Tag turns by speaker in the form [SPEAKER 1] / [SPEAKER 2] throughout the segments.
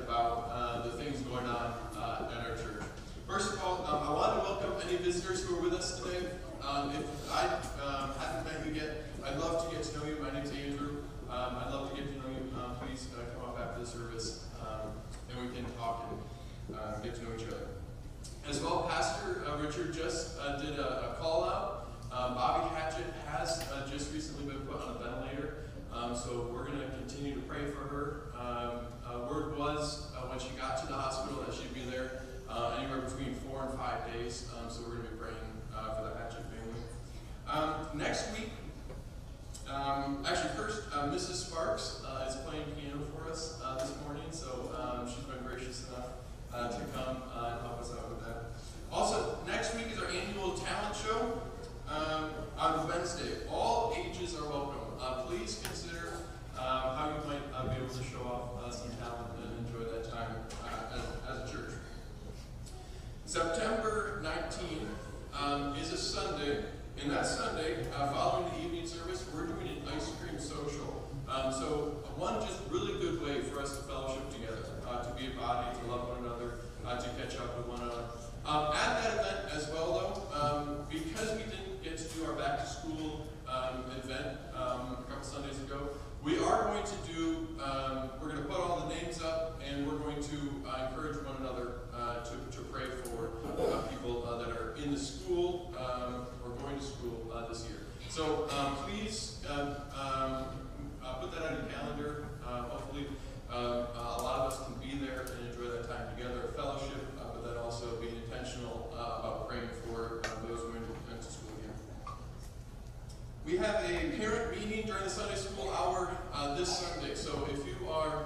[SPEAKER 1] about the things going on at our church. First of all, I want to welcome any visitors who are with us today. If I haven't met you yet, I'd love to get to know you. My name's Andrew. I'd love to get to know you. Please come up after the service, and we can talk and get to know each other. As well, Pastor Richard just did a call out. Bobby Hatchett has just recently been put on a ventilator, so we're going to continue to pray for her. Word was when she got to the hospital that she'd be there anywhere between 4 and 5 days, so we're going to be praying for the Hatchett family. Next week, first, Mrs. Sparks is playing piano for us this morning, so she's been gracious enough to come and help us out with that. Also, next week is our annual talent show on Wednesday. All ages are welcome. Please consider how you might be able to show off some talent and enjoy that time as a church. September 19th is a Sunday, and that Sunday, following the evening service, we're doing an ice cream social. So one just really good way for us to fellowship together, to be a body, to love one another, to catch up with one another. At that event as well, though, because we didn't get to do our back to school event a couple Sundays ago, we are going to do, we're going to put all the names up, and we're going to encourage one another to pray for people that are in the school or going to school this year. So please put that on your calendar. Hopefully a lot of us can be there and enjoy that time together, fellowship, but then also being intentional about praying for those who are into school again. We have a parent meeting during the Sunday school hour this Sunday. So if you are,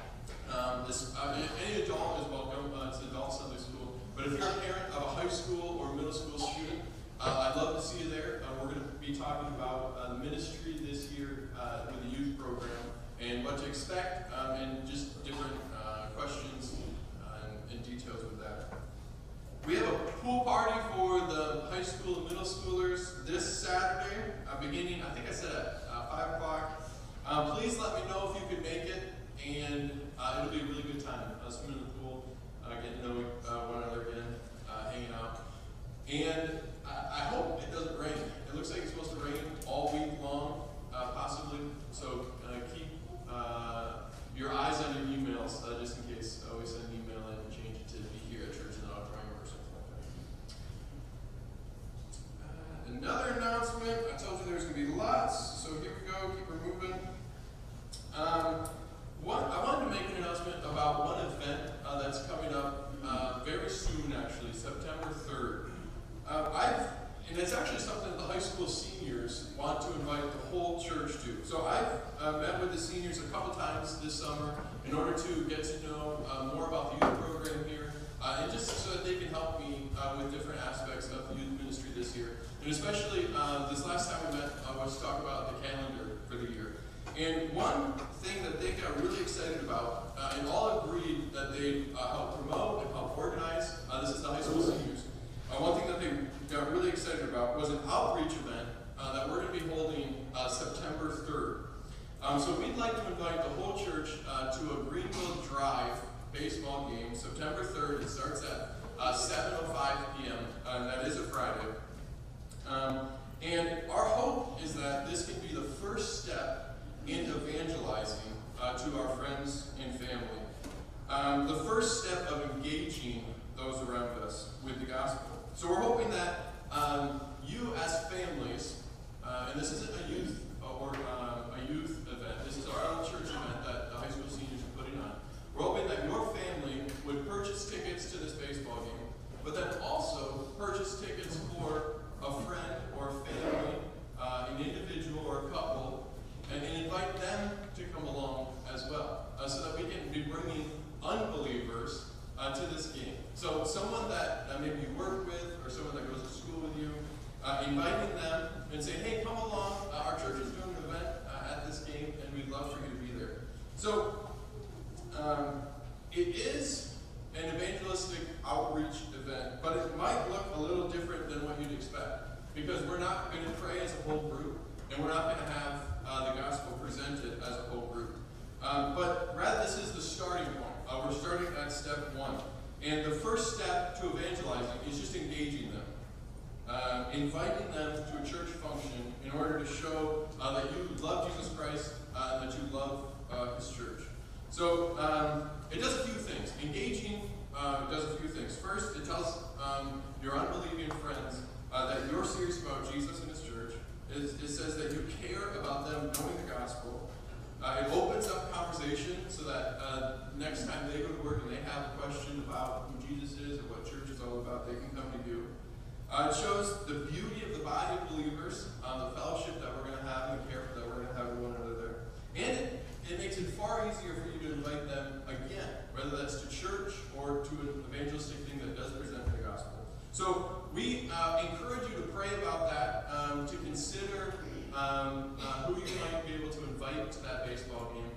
[SPEAKER 1] any adult is welcome. It's adult Sunday school. But if you're a parent of a high school or middle school student, I'd love to see you there. We're going to be talking about the ministry this year with the youth program and what to expect and just different questions and details with that. We have a pool party for the high school and middle schoolers this Saturday, beginning, I think I said at 5 o'clock. Please let me know if you can make it, and it'll be a really good time. Swimming in the pool, getting to know one another again, hanging out. And I hope it doesn't rain. It looks like it's supposed to rain all week long, possibly. So keep your eyes on your emails, just in case. Always send an email in and change it to be here at church in the auditorium or something like that. Another announcement. I told you there's going to be lots, so here we go. Keep her moving. I wanted to make an announcement about one event that's coming up very soon, actually, September 3rd. And it's actually something that the high school seniors want to invite the whole church to. So I've met with the seniors a couple times this summer in order to get to know more about the youth program here, and just so that they can help me with different aspects of the youth ministry this year. And especially this last time we met was to talk about the calendar for the year. And one thing that they got really excited about, and all agreed that they help promote and help organize, this is the high school seniors. One thing that they got really excited about was an outreach event that we're going to be holding September 3rd. So we'd like to invite the whole church to a Greenville Drive baseball game, September 3rd. It starts at 7:05 p.m., and that is a Friday. And our hope is that this can be the first step in evangelizing to our friends and family. The first step of engaging those around us with the gospel. So we're hoping that you as families, and this isn't a youth or a youth event, this is our own church event that the high school seniors are putting on. We're hoping that your family would purchase tickets to this baseball game, but then also purchase tickets for a friend or a family, an individual or a couple, and invite them to come along as well, so that we can be bringing unbelievers to this game. So someone that maybe you work with or someone that goes to school with you, inviting them and saying, hey, come along, our church is doing an event at this game and we'd love for you to be there. So it is an evangelistic outreach event, but it might look a little different than what you'd expect, because we're not going to pray as a whole group, and we're not going to have the gospel presented as a whole group. But rather, this is the starting point. we're starting at step 1. And the first step to evangelizing is just engaging them. Inviting them to a church function in order to show that you love Jesus Christ and that you love his church. So it does a few things. Engaging does a few things. First, it tells your unbelieving friends that you're serious about Jesus and his church. It says that you care about them knowing the gospel. It opens up conversation so that next time they go to work and they have a question about who Jesus is or what church is all about, they can come to you. It shows the beauty of the body of believers, the fellowship that we're going to have and the care that we're going to have with one another there. And it makes it far easier for you to invite them again, whether that's to church or to an evangelistic thing that does present the gospel. So we encourage you to pray about that, to consider who you might be able to invite to that baseball game,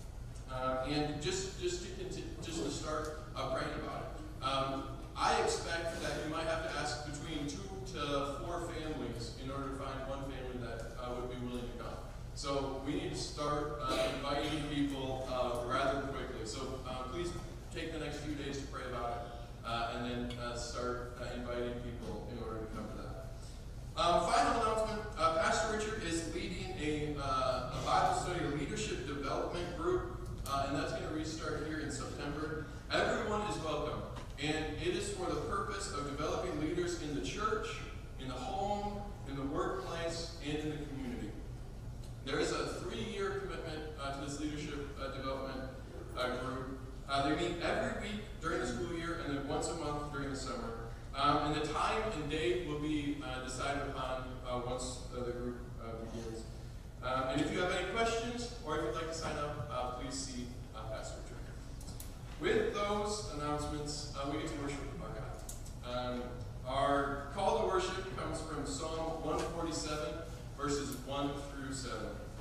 [SPEAKER 1] and just to start praying about it. I expect that you might have to ask between 2 to 4 families in order to find one family that would be willing to come. So we need to start inviting people rather quickly. So please take the next few days to pray about it, and then start inviting people in order to come to that. Final announcement, Pastor Richard is leading a Bible study, a leadership development group, and that's going to restart here in September. Everyone is welcome, and it is for the purpose of developing leaders in the church, in the home, in the workplace, and in the community. There is a 3-year commitment to this leadership development group. They meet every week during the school year and then once a month during the summer. And the time and date will be decided upon once the group begins. And if you have any questions or if you'd like to sign up, please see Pastor Richard. With those announcements, we get to worship our God. Our call to worship comes from Psalm 147, verses 1 through 7.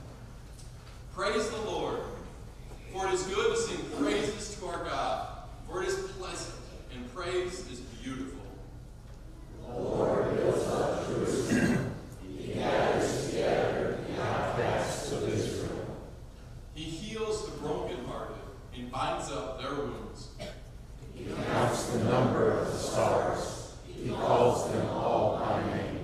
[SPEAKER 1] Praise the Lord, for it is good to sing praises to our God, for it is pleasant, and praise is beautiful.
[SPEAKER 2] The Lord builds up Jerusalem. He gathers together the outcasts of Israel.
[SPEAKER 1] He heals the brokenhearted and binds up their wounds.
[SPEAKER 2] He counts the number of the stars. He calls them all by name.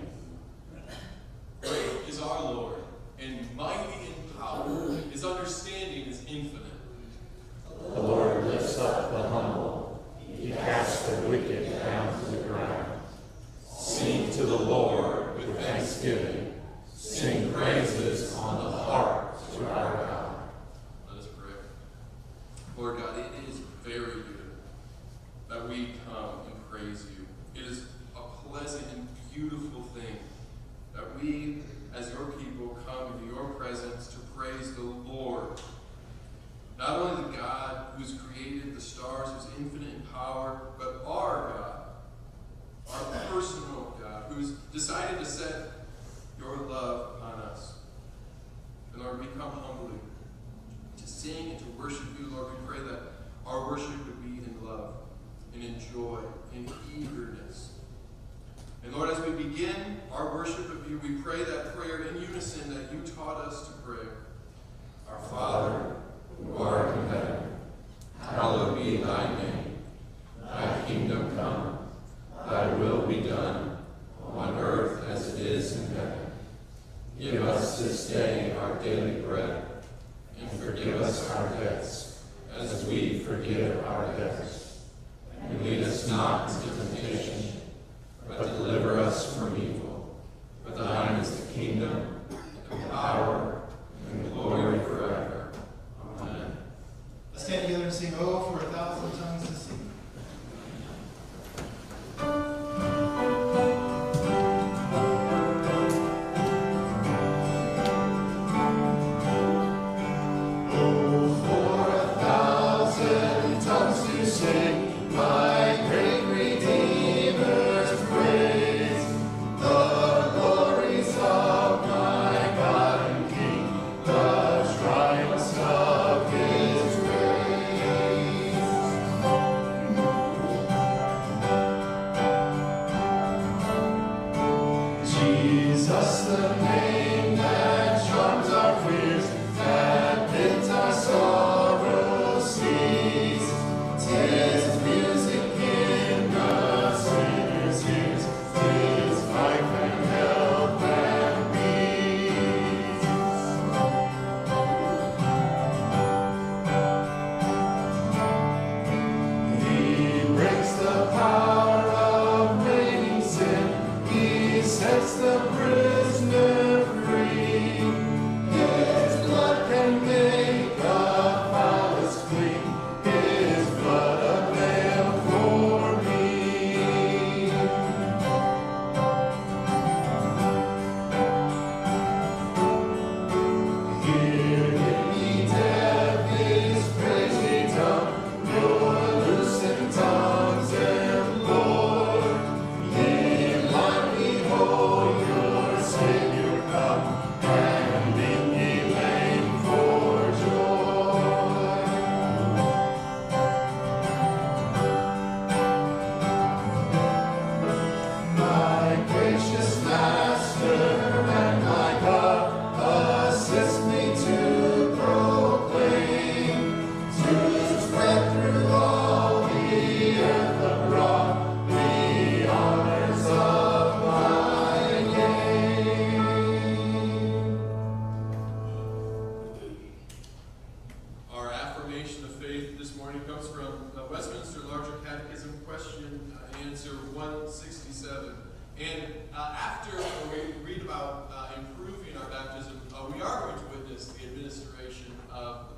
[SPEAKER 1] Great is our Lord, and mighty in power. His understanding is infinite.
[SPEAKER 2] The Lord lifts up the humble. He casts the wicked down to the ground. Sing to the Lord with thanksgiving. Sing praises on the harp to our God.
[SPEAKER 1] Let us pray. Lord God, it is very good that we come and praise you. It is a pleasant and beautiful thing that we, as your people, come into your presence to praise the Lord. Not only the God who's created the stars, who's infinite in power, but our God, our personal God, who's decided to set your love upon us. And Lord, we come humbly to sing and to worship you. Lord, we pray that our worship would be in love and in joy and eagerness. And Lord, as we begin our worship of you, we pray that prayer in unison that you taught us to pray. Our Father, who art in heaven, hallowed be thy name. Thy kingdom come, thy will be done, on earth as it is in heaven. Give us this day our daily bread, and forgive us our debts, as we forgive our debtors. And lead us not into temptation, but deliver us from evil. For thine is the kingdom, and power, and glory forever. Amen.
[SPEAKER 3] Let's stand together and sing, "Oh, for 1,000 tongues to sing."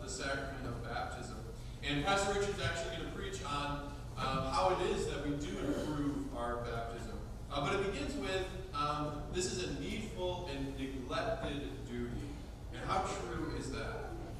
[SPEAKER 1] the sacrament of baptism. And Pastor Richard's actually going to preach on how it is that we do improve our baptism. But it begins with, this is a needful and neglected duty. And how true is that?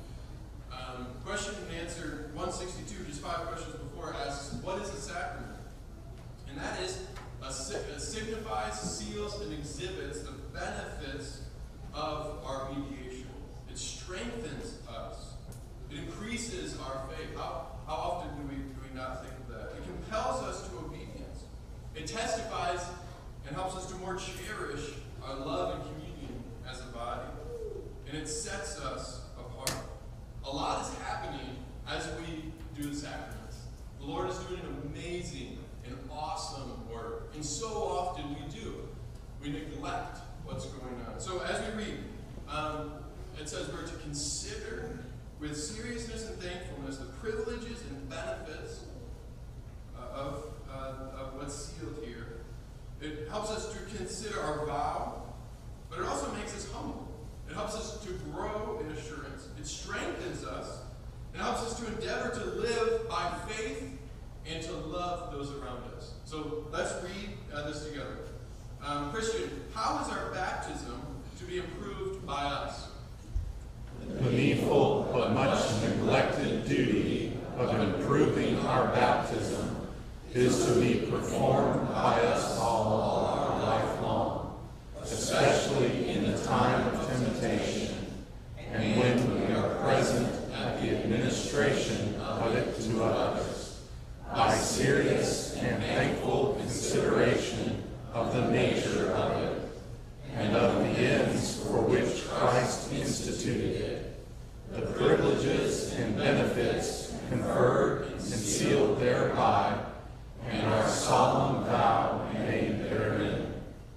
[SPEAKER 1] Question and answer 162, just 5 questions before, asks, what is a sacrament? And that is, signifies, seals, and exhibits the benefits of our mediation. It strengthens us. It increases our faith. How often do we not think of that? It compels us to obedience. It testifies and helps us to more cherish our love and communion as a body. And it sets us apart. A lot is happening as we do the sacraments. The Lord is doing an amazing and awesome work. And so often we do. We neglect what's going on. So as we read, it says we're to consider with seriousness and thankfulness the privileges and benefits of what's sealed here. It helps us to consider our vow, but it also makes us humble. It helps us to grow in assurance. It strengthens us. It helps us to endeavor to live by faith and to love those around us. So let's read this together. Christian, how is our baptism to be improved by us?
[SPEAKER 2] The needful but much neglected duty of improving our baptism is to be performed by us all our life long, especially in the time of temptation, and when we are present at the administration of it to others, by serious and thankful consideration of the nature of it, and of the ends for which Christ instituted it, the privileges and benefits conferred and sealed thereby, and our solemn vow made therein.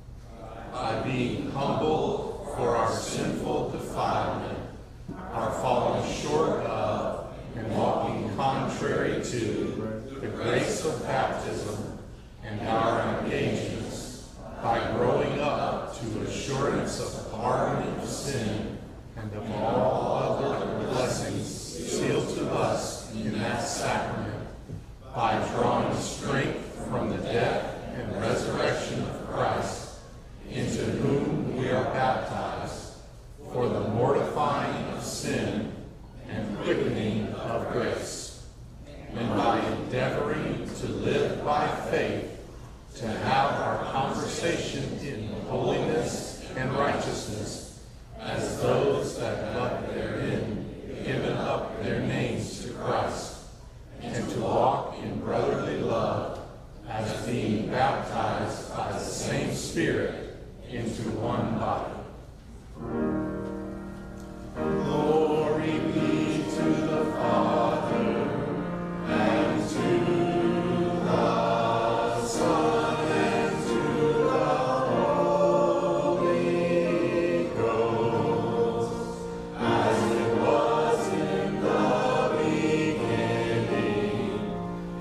[SPEAKER 2] By being humble for our sinful defilement, our falling short of, and walking contrary to, the grace of baptism and our engagements, by growing up to assurance of pardon of sin and of all other blessings sealed to us in that sacrament, by drawing strength from the death and resurrection of Christ, into whom we are baptized, for the mortifying of sin and quickening of grace, and by endeavoring to live by faith, to have our conversation in holiness and righteousness, as those that love therein given up their names to Christ, and to walk in brotherly love, as being baptized by the same Spirit into one body. Glory be to the Father, and to the Son, and to the Holy Ghost, as it was in the beginning,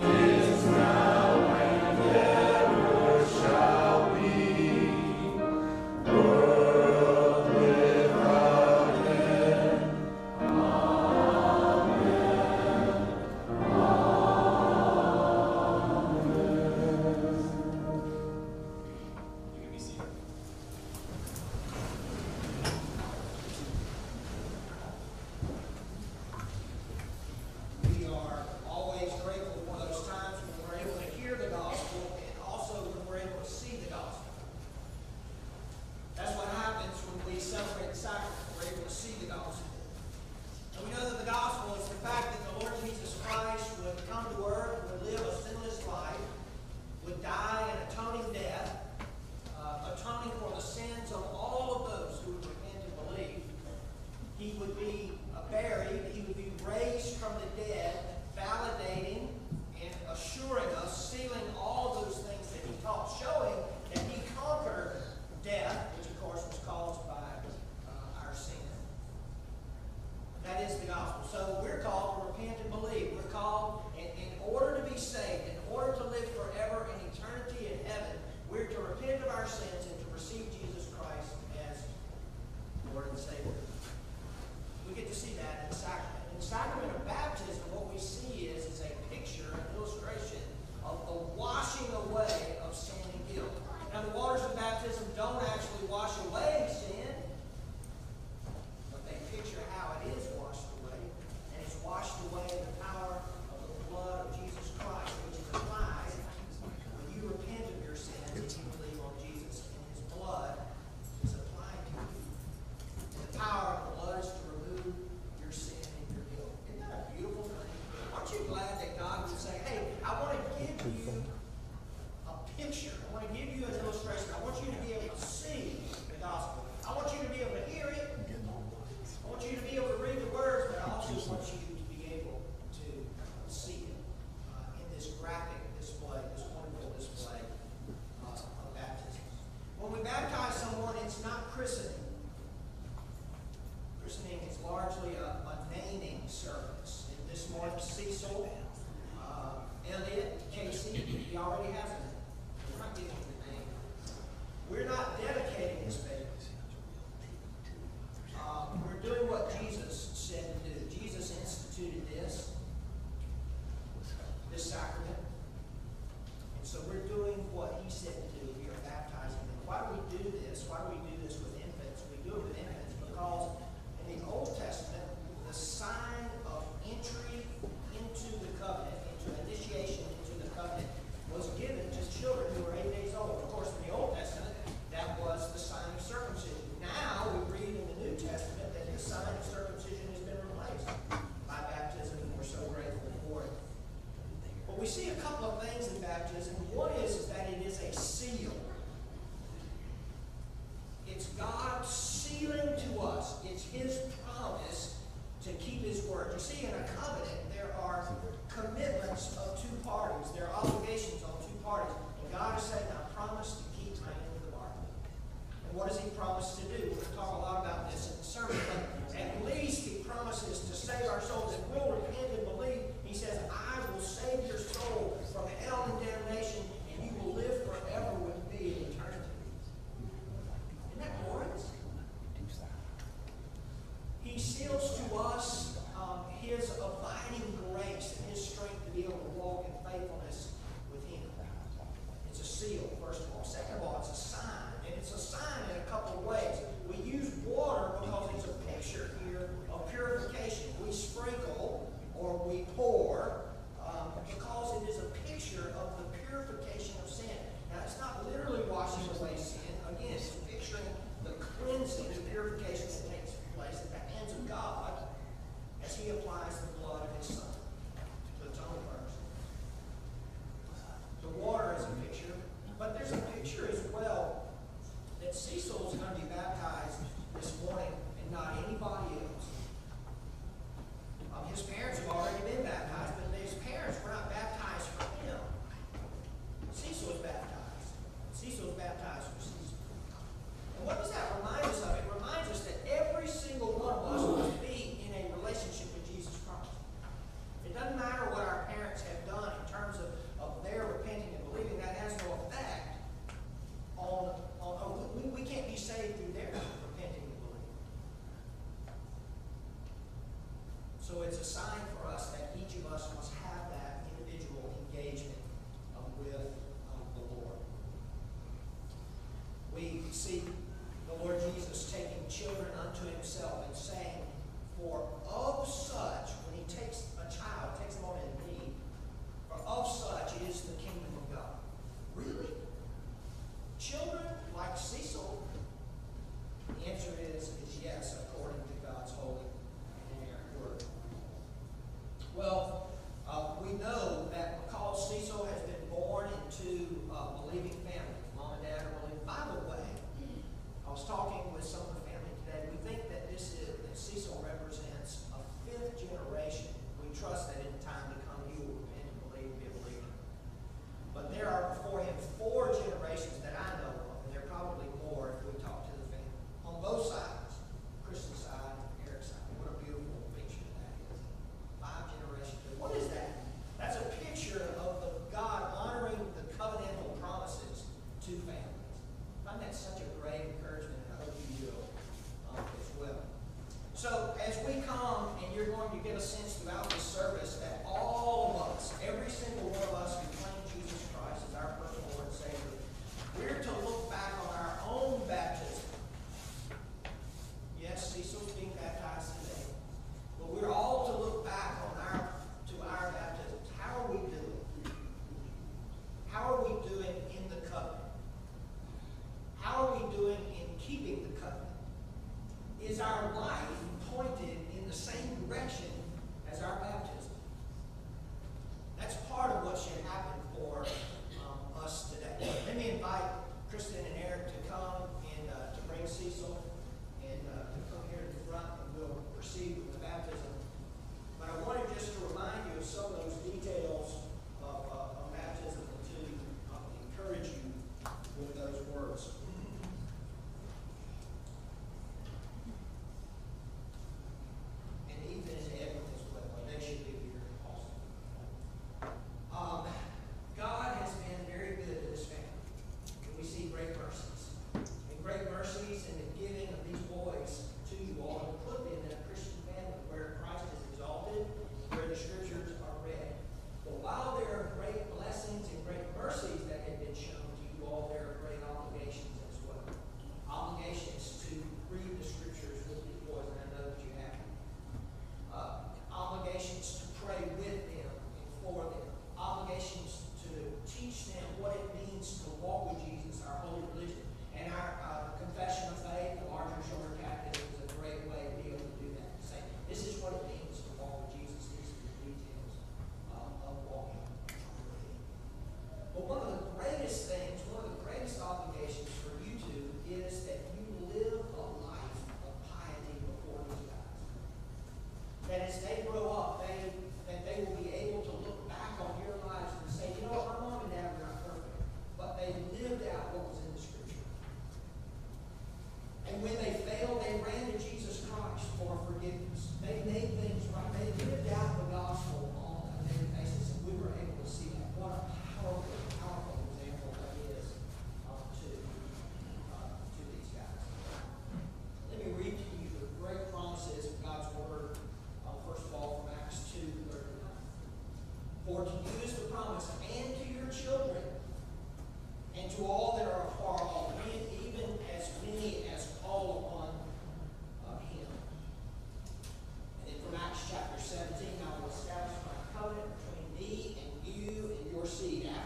[SPEAKER 4] So we're doing what he said to do. We are baptizing them. Why do we do this? Why do we do this with infants? We do it with infants because in the Old Testament, the sign of entry into the covenant, into initiation into the covenant, was given to children who were 8 days old. Of course, in the Old Testament, that was the sign of circumcision. Now we read in the New Testament that the sign of circumcision has been replaced by baptism, and we're so grateful for it. But we see a couple of things in baptism. One is that it is a seal.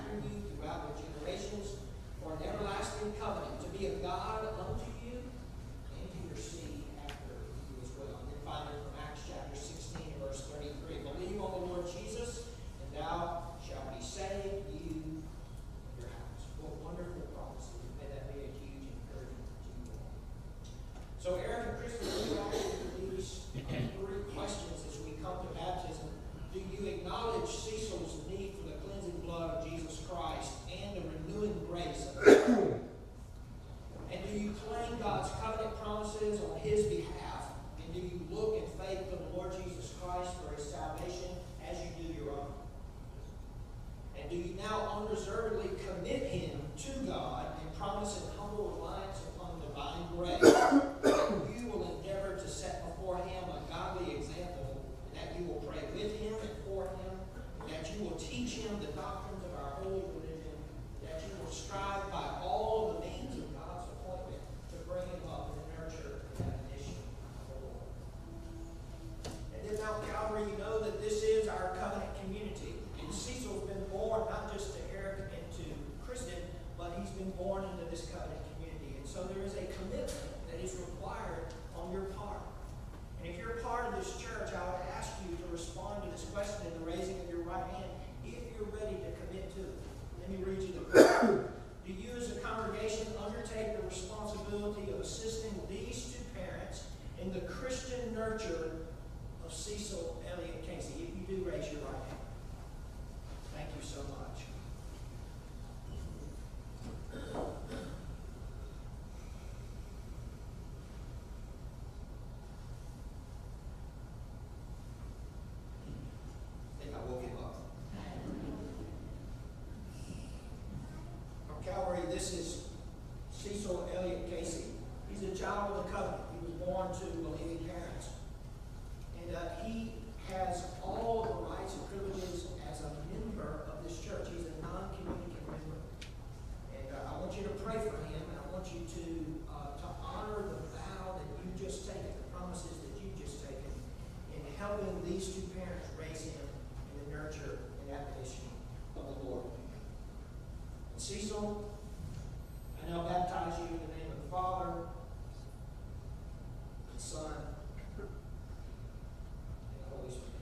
[SPEAKER 4] after you throughout the generations for an everlasting covenant, to be a God unto you and to your seed after you as well. And then finally from Acts chapter 16, verse 33. Believe on the Lord Jesus, and thou shalt be saved, you and your house. What wonderful promises. May that be a huge encouragement to you all. So Eric and Kristen, we ask you these three questions as we come to baptism. Do you acknowledge Cecil's need for the cleansing blood of Jesus Christ and the renewing grace of God? And do you claim God's covenant promises on his behalf? And do you look in faith to the Lord Jesus Christ for his salvation as you do your own? And do you now unreservedly commit him to God and promise in humble reliance upon divine grace that you will endeavor to set before him a godly example, and that you will pray with him and for him, and that you will teach him the doctrines of our holy religion, and that you will strive by all the means of God's appointment to bring him up in the nurture and admonition of the Lord? And then Mount Calvary, you know that this is our covenant community. And Cecil's been born not just to Eric and to Kristen, but he's been born into this covenant community. And so there is a commitment that is required on your part. And if you're part of this church, I would ask you to respond to this question in the raising of your right hand if you're ready to commit to it. Let me read you the question. Do you as a congregation undertake the responsibility of assisting these two parents in the Christian nurture of Cecil Elliott Casey? If you do, raise your right hand. Thank you so much. I think I woke him up. From Calvary, this is Cecil Elliott Casey. He's a child of the covenant. He was born to believing parents. And he has all the rights and privileges as a member of this church. He's a non-communicant member. And I want you to pray for him, and I want you to honor the vow that you just taken, the promises that you just taken, in helping these two parents raise him in the nurture and admonition of the Lord. And Cecil, I now baptize you in the name of the Father, the Son, and the Holy Spirit.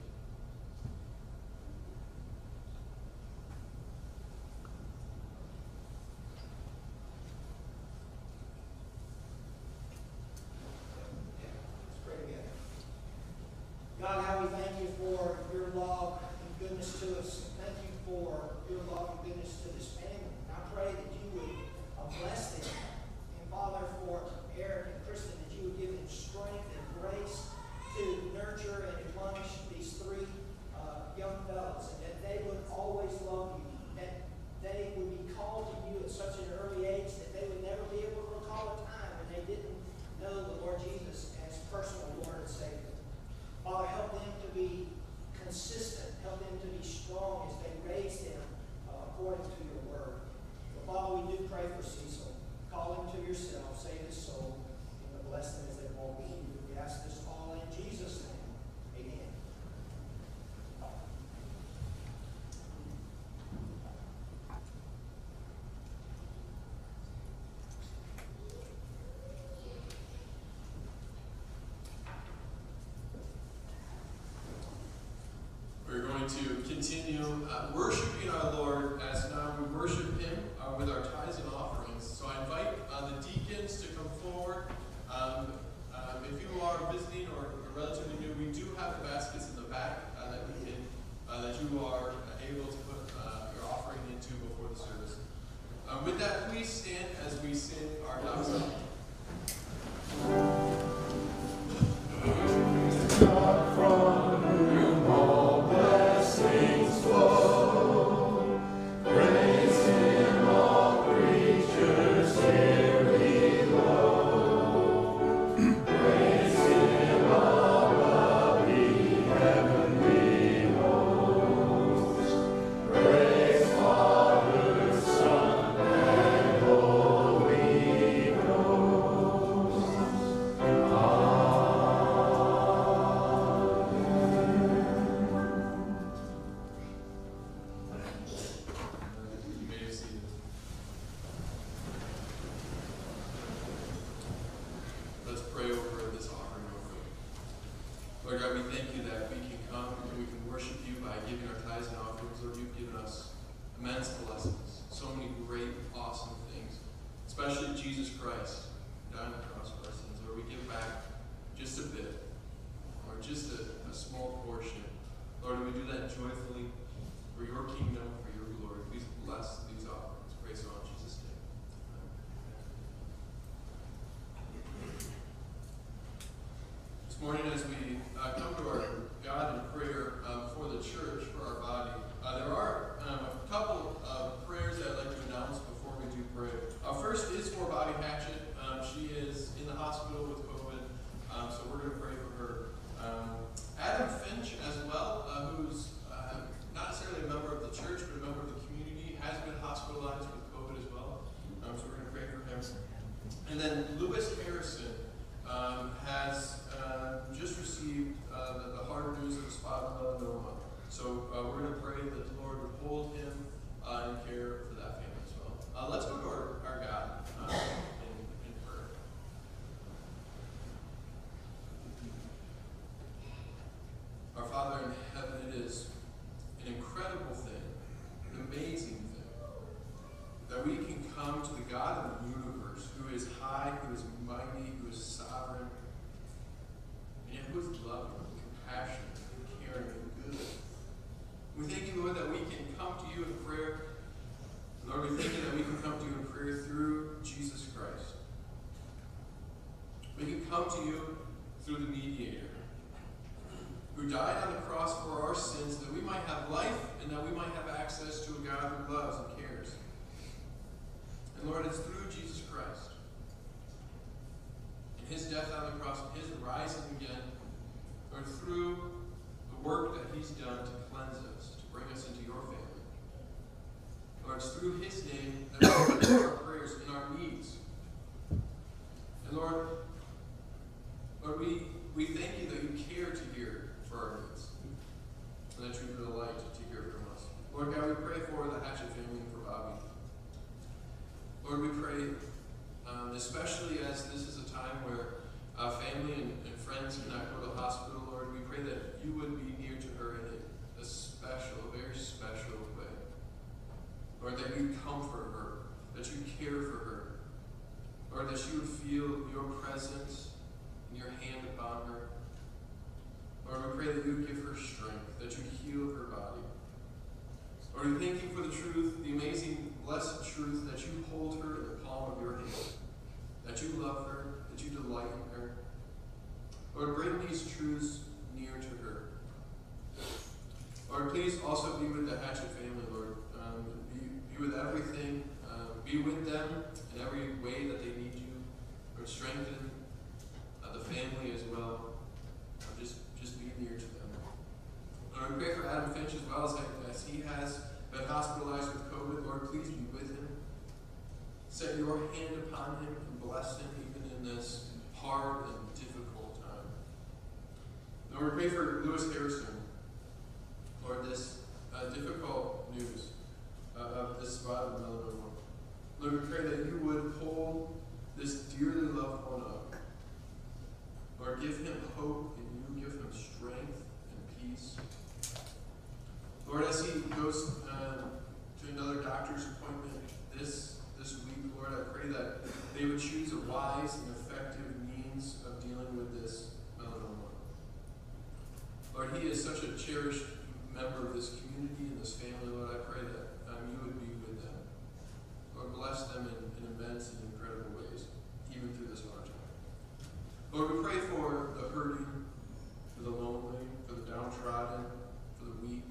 [SPEAKER 4] Let's pray together. God, how we thank you for your love and goodness to us. Thank you for your love and goodness to this family. And I pray that you would bless them. And Father, for Eric and Kristen, that you would give them strength and grace to nurture and admonish these three young fellows, and that they would always love you, that they would be called to you at such an early age that they would never be able to recall a time when they didn't know the Lord Jesus as personal Lord and Savior. Father, help them to be consistent, help them to be strong as they raise them according to your word. But Father, we do pray for Cecil. Call him to yourself, save his soul, and bless them as they walk with you. We ask this all in Jesus' name. Amen.
[SPEAKER 1] We're going to continue worshiping our Lord as now we worship him with our tithes and offerings. So I invite the deacons to come forward. If you are visiting or relatively new, we do have the baskets in the back that you are able to put your offering into before the service. With that, please stand as we sing our gospel.
[SPEAKER 2] God from whom all blessings flow, praise him, all creatures here below. Praise him above the heavenly hosts. Praise Father, Son, and Holy Ghost.
[SPEAKER 1] Jesus Christ, dying on the cross for our sins, Lord, we give back just a bit, or just a small portion. Lord, we do that joyfully for your kingdom, for your glory. Please bless these offerings. Pray so in Jesus' name. Amen. This morning, as we come to our God in prayer for the church, for our body, there are a couple of prayers that I'd like to announce before we do pray. First is for Bobby Hatchett. She is in the hospital with COVID, so we're going to pray for her. Adam Finch as well, who's not necessarily a member of the church, but a member of the community, has been hospitalized with COVID as well, so we're going to pray for him. And then Lewis Harrison has just received the hard news of spinal melanoma. So we're going to pray that the Lord would hold him in care for that family as well. Let's go to our God in prayer. Our Father in heaven, it is an incredible thing, an amazing thing, that we can come to the God of the universe, who is high, who is mighty, who is sovereign, and yet who is loving, compassionate, caring, and good. We thank you, Lord, that we can come to you in prayer. Lord, we thank you that we can come to you in prayer through Jesus Christ. We can come to you through the mediator, who died on the cross for our sins, that we might have life and that we might have access to a God who loves and cares. And Lord, it's through Jesus Christ, and his death on the cross, and his rising again, Lord, through the work that he's done to cleanse us, to bring us into your family. Lord, it's through his name that we pray our prayers and our needs. And Lord, we thank you that you care to hear for our needs, and that you delight to hear from us. Lord God, we pray for the Hatchett family and for Bobby. Lord, we pray, especially as this is a time where family and friends cannot go to the hospital, Lord, we pray that you would be near to her in a special, very special way. Lord, that you comfort her, that you care for her. Lord, that she would feel your presence and your hand upon her. Lord, we pray that you would give her strength, that you heal her body. Lord, we thank you for the truth, the amazing, blessed truth that you hold her in the palm of your hand, that you love her, that you delight in her. Lord, bring these truths near to her. Lord, please also be with the Hatchett family, Lord. Be with everything. Be with them in every way that they need you. Lord, strengthen the family as well. Just be near to them. Lord, we pray for Adam Finch as well, as he has been hospitalized with COVID. Lord, please be with him. Set your hand upon him and bless him even in this hard and difficult time. Lord, we pray for Lewis Harrison. Lord, this difficult news of this spot of melanoma. Lord, we pray that you would hold this dearly loved one up. Lord, give him hope in you, give him strength and peace. Lord, as he goes to another doctor's appointment this week, Lord, I pray that they would choose a wise and effective means of dealing with this melanoma. Lord, he is such a cherished member of this community and this family. Lord, I pray that you would be with them. Lord, bless them in immense and incredible ways, even through this hard time. Lord, we pray for the hurting, for the lonely, for the downtrodden, for the weak.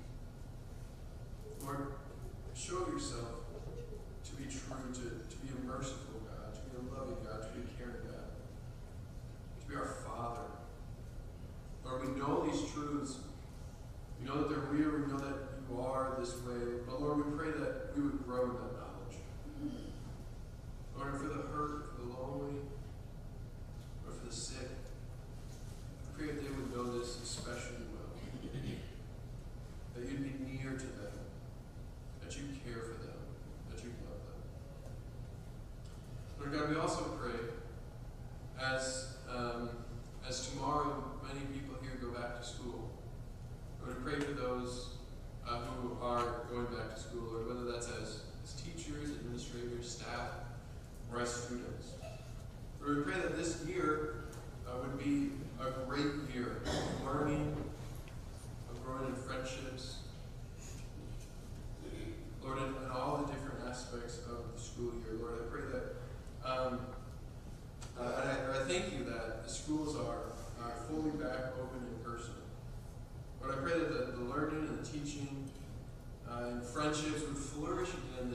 [SPEAKER 1] Lord, show yourself to be true, to be a merciful God, to be a loving God, to be a caring God, to be our Father. Lord, we know these truths. We know that they're real. We know that you are this way. But Lord, we pray that we would grow in that knowledge. Lord, for the hurt, for the lonely, or for the sick, I pray that they would know this especially well. That you'd be near to them, that you care for them, that you love them. Lord God, we also pray as tomorrow many people here go back to school. Lord, we pray for those who are going back to school, Lord, whether that's as teachers, administrators, staff, or as students.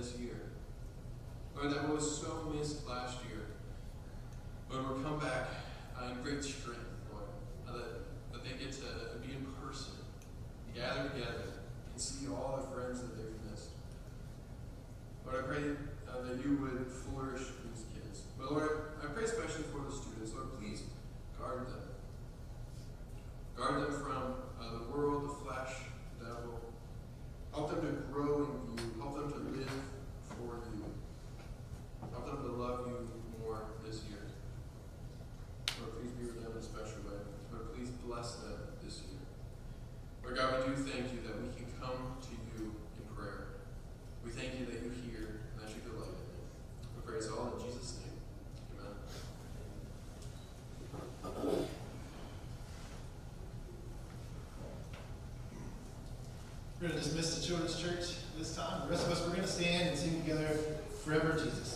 [SPEAKER 1] this year. Lord, that was so missed last year. Lord, we'll come back in great strength, Lord, that they get to be in person, gather together, and see all the friends that they've missed. Lord, I pray that you would flourish these kids. But Lord, I pray especially for the students. Lord, please guard them. Guard them from the world, the flesh, the devil. Help them to grow in you. Help them to live for you. Help them to love you more this year. Lord, please be with them in a special way. Lord, please bless them this year. Lord God, we do thank you that we can come to you in prayer. We thank you that you hear and that you delight in it. We pray this all in Jesus' name. Amen.
[SPEAKER 3] We're going to dismiss the children's church this time. The rest of us, we're going to stand and sing together, Forever Jesus.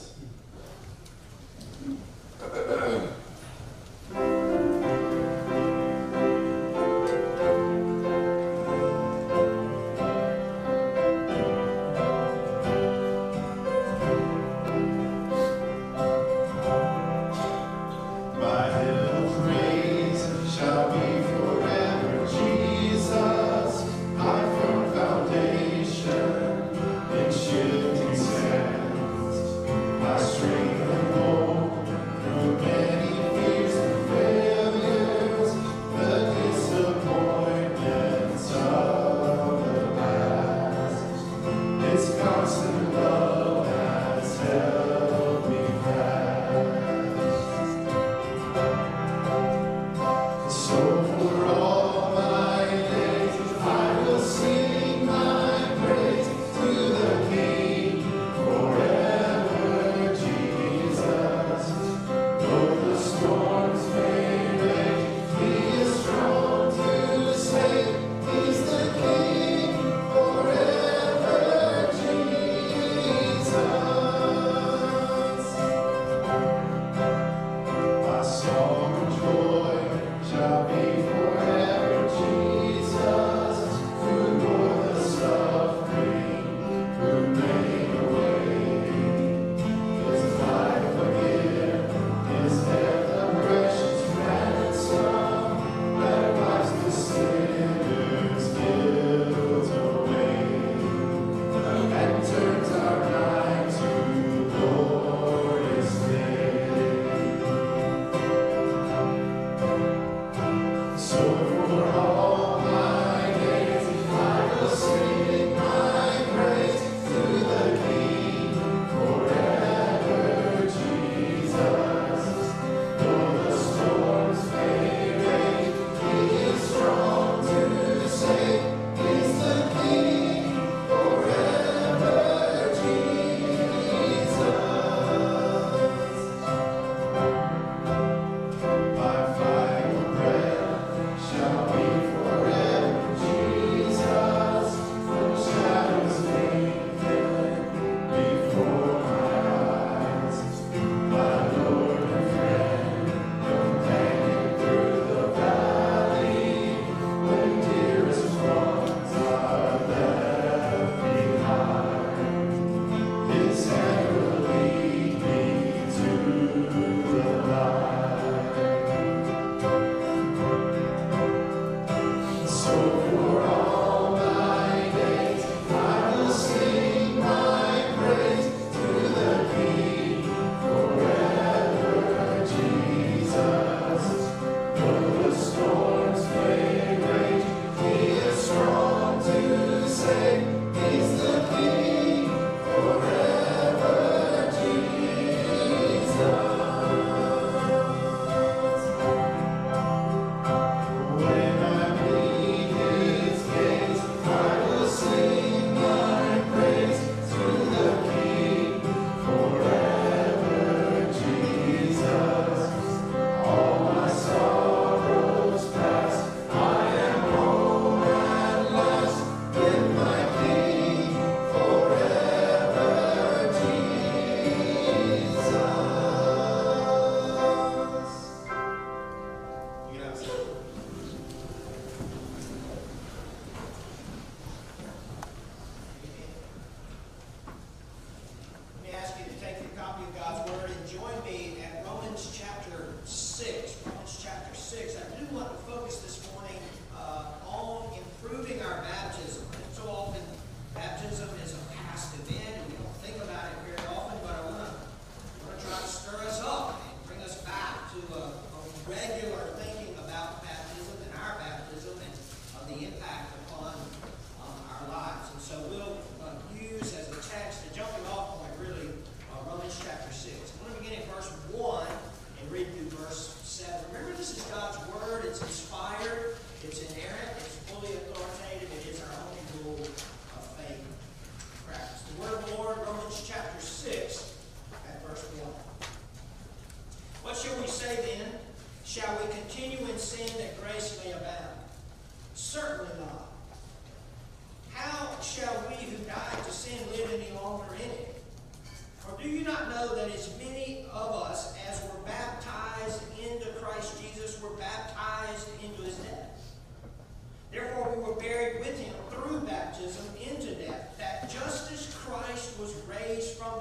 [SPEAKER 2] Foundation in shifting sands.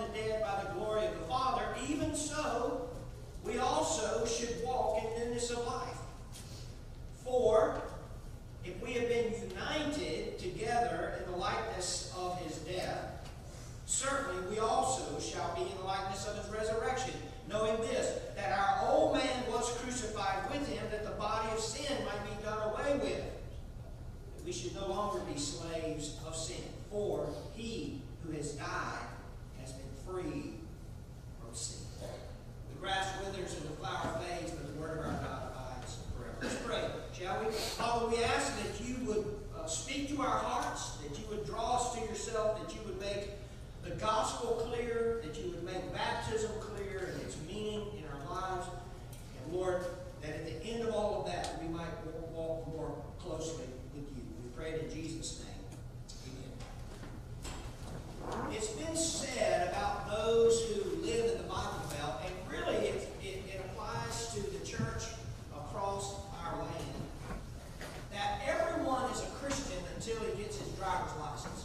[SPEAKER 4] the dead by the glory of the Father, even so we also should walk in newness of life. For if we have been united together in the likeness of his death, certainly we also shall be in the likeness of his resurrection, knowing this, that our old man was crucified with him, that the body of sin might be done away with, that we should no longer be slaves of sin. For he who has died has been freed from sin. The grass withers and the flower fades, but the word of our God abides forever. Let's pray, shall we? Father, we ask that you would speak to our hearts, that you would draw us to yourself, that you would make the gospel clear, that you would make baptism clear and its meaning in our lives. And Lord, that at the end of all of that, we might walk more closely with you. We pray it in Jesus' name. Amen. It's been said about those who live in the Bible Belt, and really it applies to the church across our land, that everyone is a Christian until he gets his driver's license.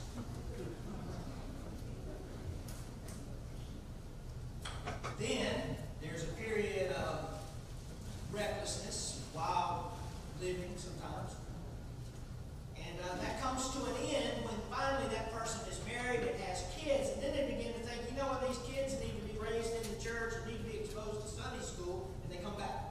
[SPEAKER 4] Then there's a period of recklessness, wild living sometimes. And that comes to an end when finally that person is married and has kids. And then they begin to think, you know what, these kids need to be raised in the church and need to be exposed to Sunday school. And they come back.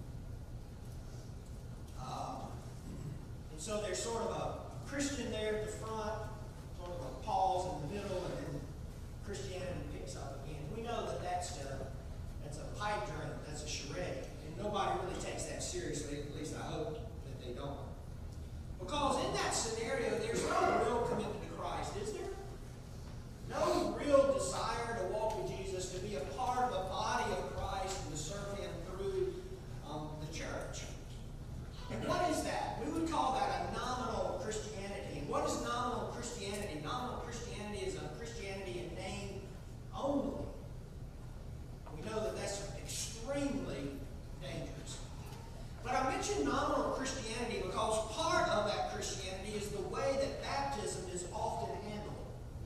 [SPEAKER 4] And so there's sort of a Christian there at the front, sort of a pause in the middle, and then Christianity picks up again. We know that that's a pipe dream, that's a charade, and nobody really takes that seriously, at least I hope that they don't. Because in that scenario, there's no real commitment to Christ, is there? No real desire to walk with Jesus, to be a part of the body of Christ and to serve him through the church. And what is that? We would call that a nominal Christianity. And what is nominal Christianity? Nominal Christianity is a Christianity in name only. We know that that's extremely dangerous. But I mention nominal Christianity because part of that Christianity is the way that baptism is often handled.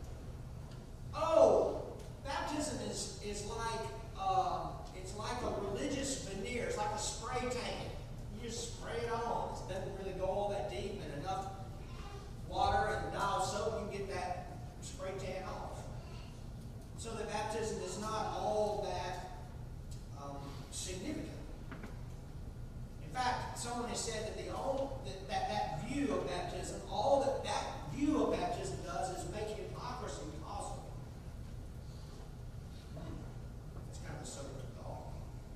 [SPEAKER 4] Oh, baptism is like it's like a religious veneer. It's like a spray tan. You just spray it on. It doesn't really go all that deep, and enough water and dial soap, you can get that spray tan off. So the baptism is not all that significant. In fact, someone has said that that view of baptism, all that view of baptism does is make hypocrisy possible. It's kind of a sobering thought.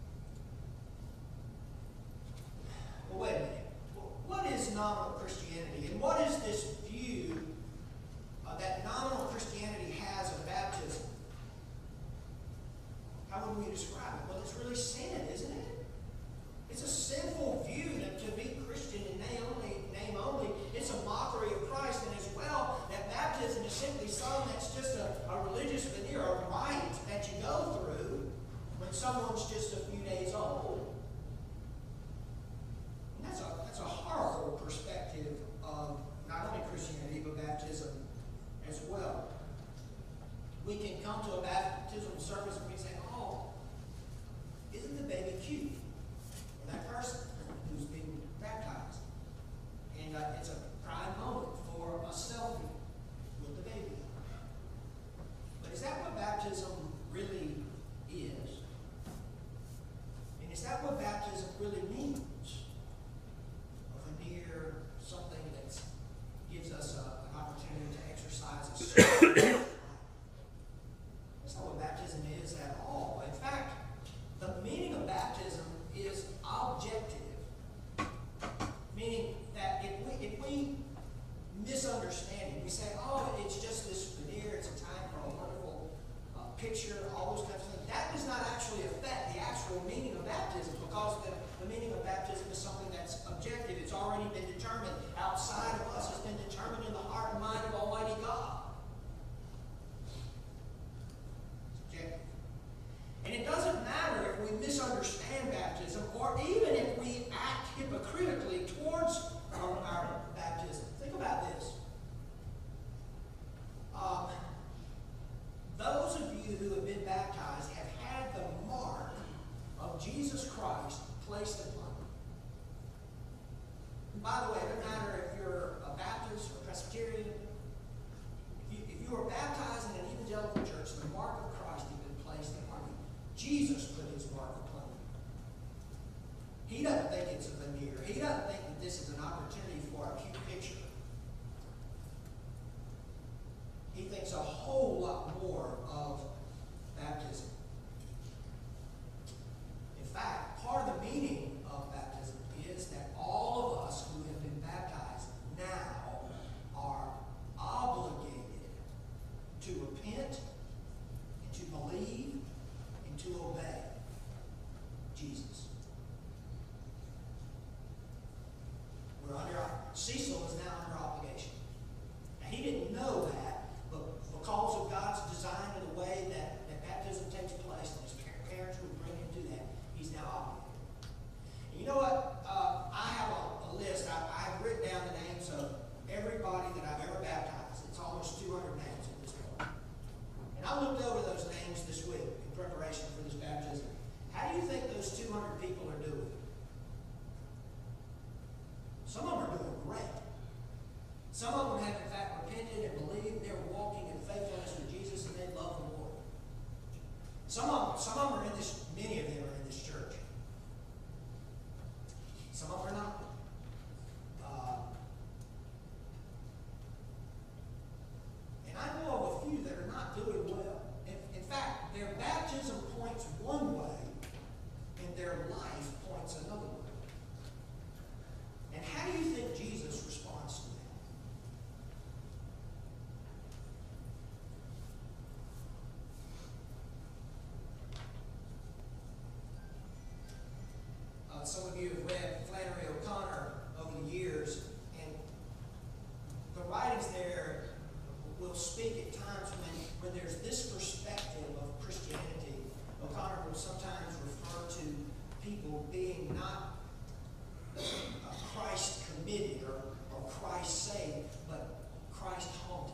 [SPEAKER 4] Well, wait a minute. What is nominal Christianity? And what is this view that nominal Christianity has of baptism? How would we describe it? Well, it's really sin, isn't it? It's a sinful view to be Christian in name only. It's a mockery of Christ, and as well, that baptism is simply something that's just a religious veneer, a rite that you go through when someone's just a few days old. And that's a horrible perspective of not only Christianity, but baptism as well. We can come to a baptismal service and we say, oh, isn't the baby cute? Or that person who's being baptized. And it's a prime moment for a selfie with the baby. But is that what baptism really is? And is that what baptism really means? A veneer, something that gives us an opportunity to exercise a certain That's not what baptism is at all. In fact, the meaning of baptism is objective. Meaning that if we misunderstand it, we say, oh, it's just this veneer, it's a time for a wonderful picture, all those kinds of things. That does not actually affect the actual meaning of baptism, because the meaning of baptism is something that's objective. It's already been determined outside of us. It's been determined in the heart and mind of Almighty God. And it doesn't matter if we misunderstand baptism, or even if we act hypocritically towards our baptism. Think about this. Those of you who have Jesus Christ placed upon you. And by the way, it doesn't matter if you're a Baptist or Presbyterian. If you are baptized in an evangelical church, the mark of Christ has been placed upon you. Jesus put his mark upon you. He doesn't think it's a veneer. He doesn't think that this is an opportunity for a cute picture. He thinks a whole lot more of baptism. In fact, part of the meaning of baptism is that all of us who have been baptized now are obligated to repent and to believe and to obey Jesus. Cecil is now under obligation. Now, he didn't know that, but because of God's design of the way that baptism takes place, and his parents would bring him to that, he's now obligated. And you know what? I have a list. I've written down the names of everybody that I've ever baptized. It's almost 200 names at this point. And I looked over those names this week in preparation for this baptism. How do you think those 200 people are doing? Some of them are doing great. Some of them have, in fact, repented and believed they're walking in faithfulness with Jesus and they love the Lord. Some of them are in this, many of them are in this church. Some of them are not. And I know of a few that are not doing well. In fact, their baptism points one way and their life points another way. And how do you think Jesus responds to that? Some of you have read Flannery O'Connor over the years, and the writings there will speak at times when there's this perspective of Christianity. O'Connor will sometimes refer to people being not Christ committed or Christ saved, but Christ haunted.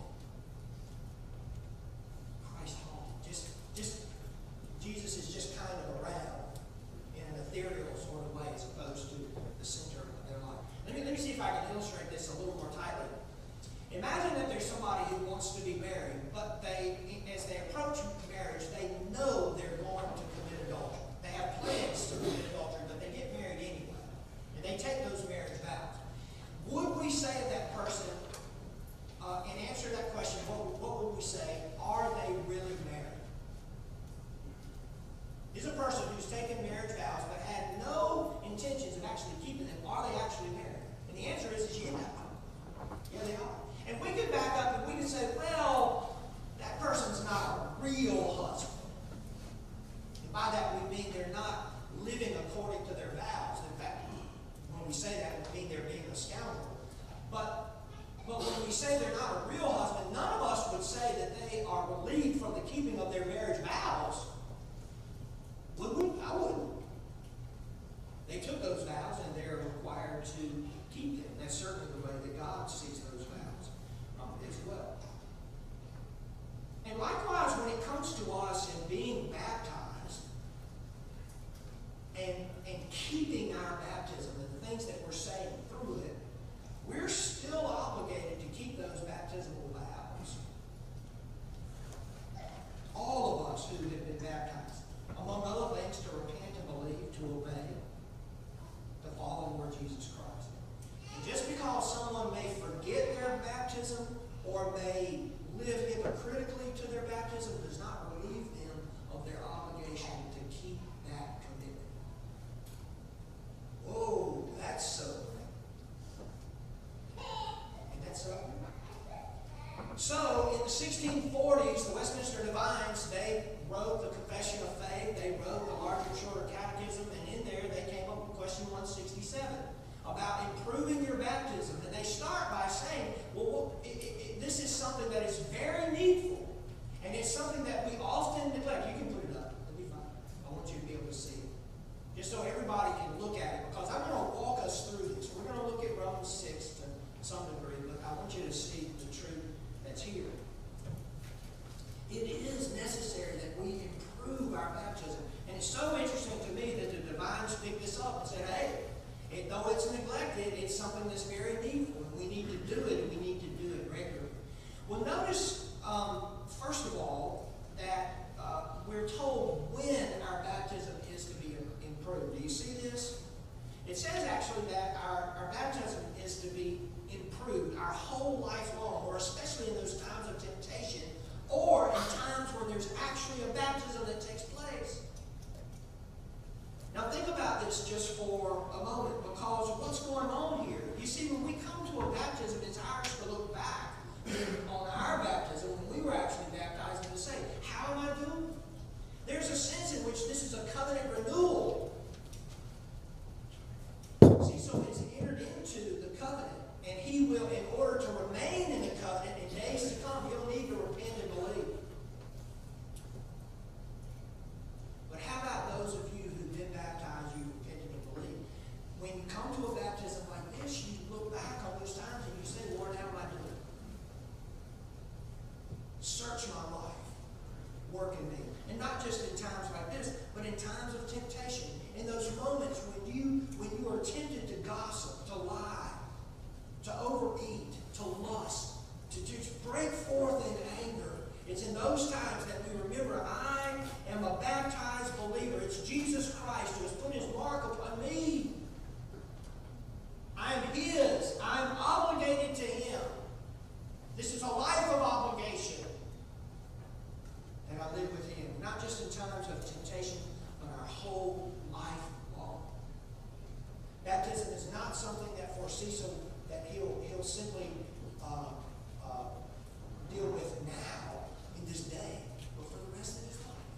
[SPEAKER 4] Christ haunted. Just Jesus is just kind of around in an ethereal sort of way as opposed to the center of their life. Let me see if I can illustrate this a little more tightly. Imagine that there's somebody who wants to be married, but as they approach marriage, they know they're going to commit adultery. They have plans to commit adultery, but they get married anyway. And they take those marriage vows. Would we say to that person, in answer to that question, what would we say? Are they really married? Is a person who's taken marriage vows but had no intentions of actually keeping them, are they actually married? And the answer is yeah. Yeah, they are. And we could back up and we could say, well, that person's not a real husband. And by that we mean they're not living according to their vows. In fact, when we say that, we mean they're being a scoundrel. But when we say they're not a real husband, none of us would say that they are relieved from the keeping of their marriage vows. Would we? I wouldn't. They took those vows and they're required to keep them. That's certainly the way that God sees those vows as well. And likewise, when it comes to us in being baptized and keeping our baptism and the things that we're saying through it, we're still obligated to keep those baptismal vows. All of us who have been baptized, among other things, to repent and believe, to obey, to follow the Lord Jesus Christ. And just because someone may forget their baptism or may live hypocritically to their baptism does not relieve them of their obligation to keep that commitment. Whoa, that's sobering. And that's sobering. So, in the 1640s, the Westminster Divines, they wrote the Confession of Faith, they wrote the Larger and Shorter Catechism, and in there they came up with question 167 about improving your baptism. And they start by saying, well, this is something that is very needful, and it's something that we often neglect. You can put it up. It'll be fine. I want you to be able to see it. Just so everybody can look at it, because I'm going to walk us through this. We're going to look at Romans 6 to some degree, but I want you to see the truth that's here. It is necessary that we improve our baptism. And it's so interesting to me that the Times picked this up and said, hey, though it's neglected, it's something that's very needful, and we need to do it, and we need to do it regularly. Well, notice, first of all, that we're told when our baptism is to be improved. Do you see this? It says actually that our baptism is to be improved our whole life long, or especially in those times of temptation, or in times when there's actually a baptism that takes place. Now think about this just for a moment, because what's going on here? You see, when we come to a baptism, it's ours to look back on our baptism when we were actually baptized and to say, how am I doing? There's a sense in which this is a covenant renewal. See, so it's entered into the covenant, and he will, in order to remain in the covenant in days to come, he'll need to repent and believe. But how about those of you who've been baptized, you repented and believed? When you come to a baptism like this, you look back on those times and you say, Lord, how am I doing? Search my life. Work in me. And not just in times like this, but in times of temptation. In those moments when you are tempted to gossip, to lie, to overeat, to lust, to just break forth in anger. It's in those times that we remember, I am a baptized believer. It's Jesus Christ who has put his mark upon me. I am his. I am obligated to him. This is a life of obligation. And I live with him, not just in times of temptation, but our whole life long. Baptism is not something that for Cecil that he'll simply deal with now in this day, but for the rest of his life.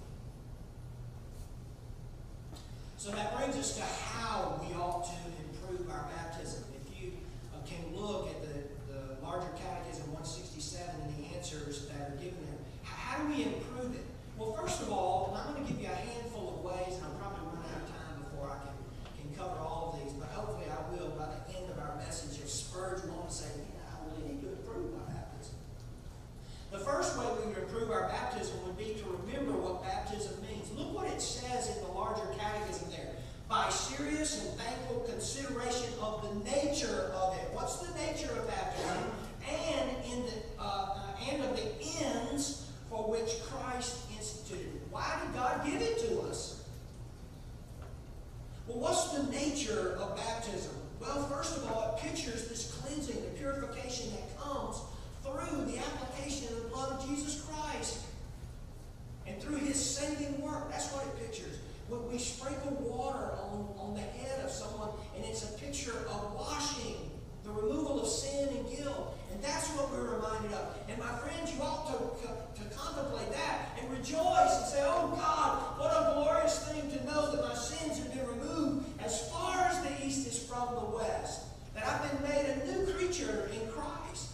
[SPEAKER 4] So that brings us to how we ought to improve our baptism. If you can look at the larger catechism 167 and the answers that are given there, how do we improve it? Well, first of all, and I'm going to give you a handful of ways, and I'll probably run out of time before I can cover all of these, but hopefully I will by the end of our message if spurred you on to say, yeah, I really need to improve my baptism. The first way we would improve our baptism would be to remember what baptism means. Look what it says in the larger catechism there. By serious and thankful consideration of the nature of it. What's the nature of baptism? And of the ends for which Christ instituted. Why did God give it to us? Well, what's the nature of baptism? Well, first of all, it pictures this cleansing, the purification that comes through the application of the blood of Jesus Christ and through his saving work. That's what it pictures. When we sprinkle water on the head of someone, and it's a picture of washing, the removal of sin and guilt. And that's what we're reminded of. And my friends, you ought to contemplate that and rejoice and say, oh God, what a glorious thing to know that my sins have been removed as far as the east is from the west. That I've been made a new creature in Christ.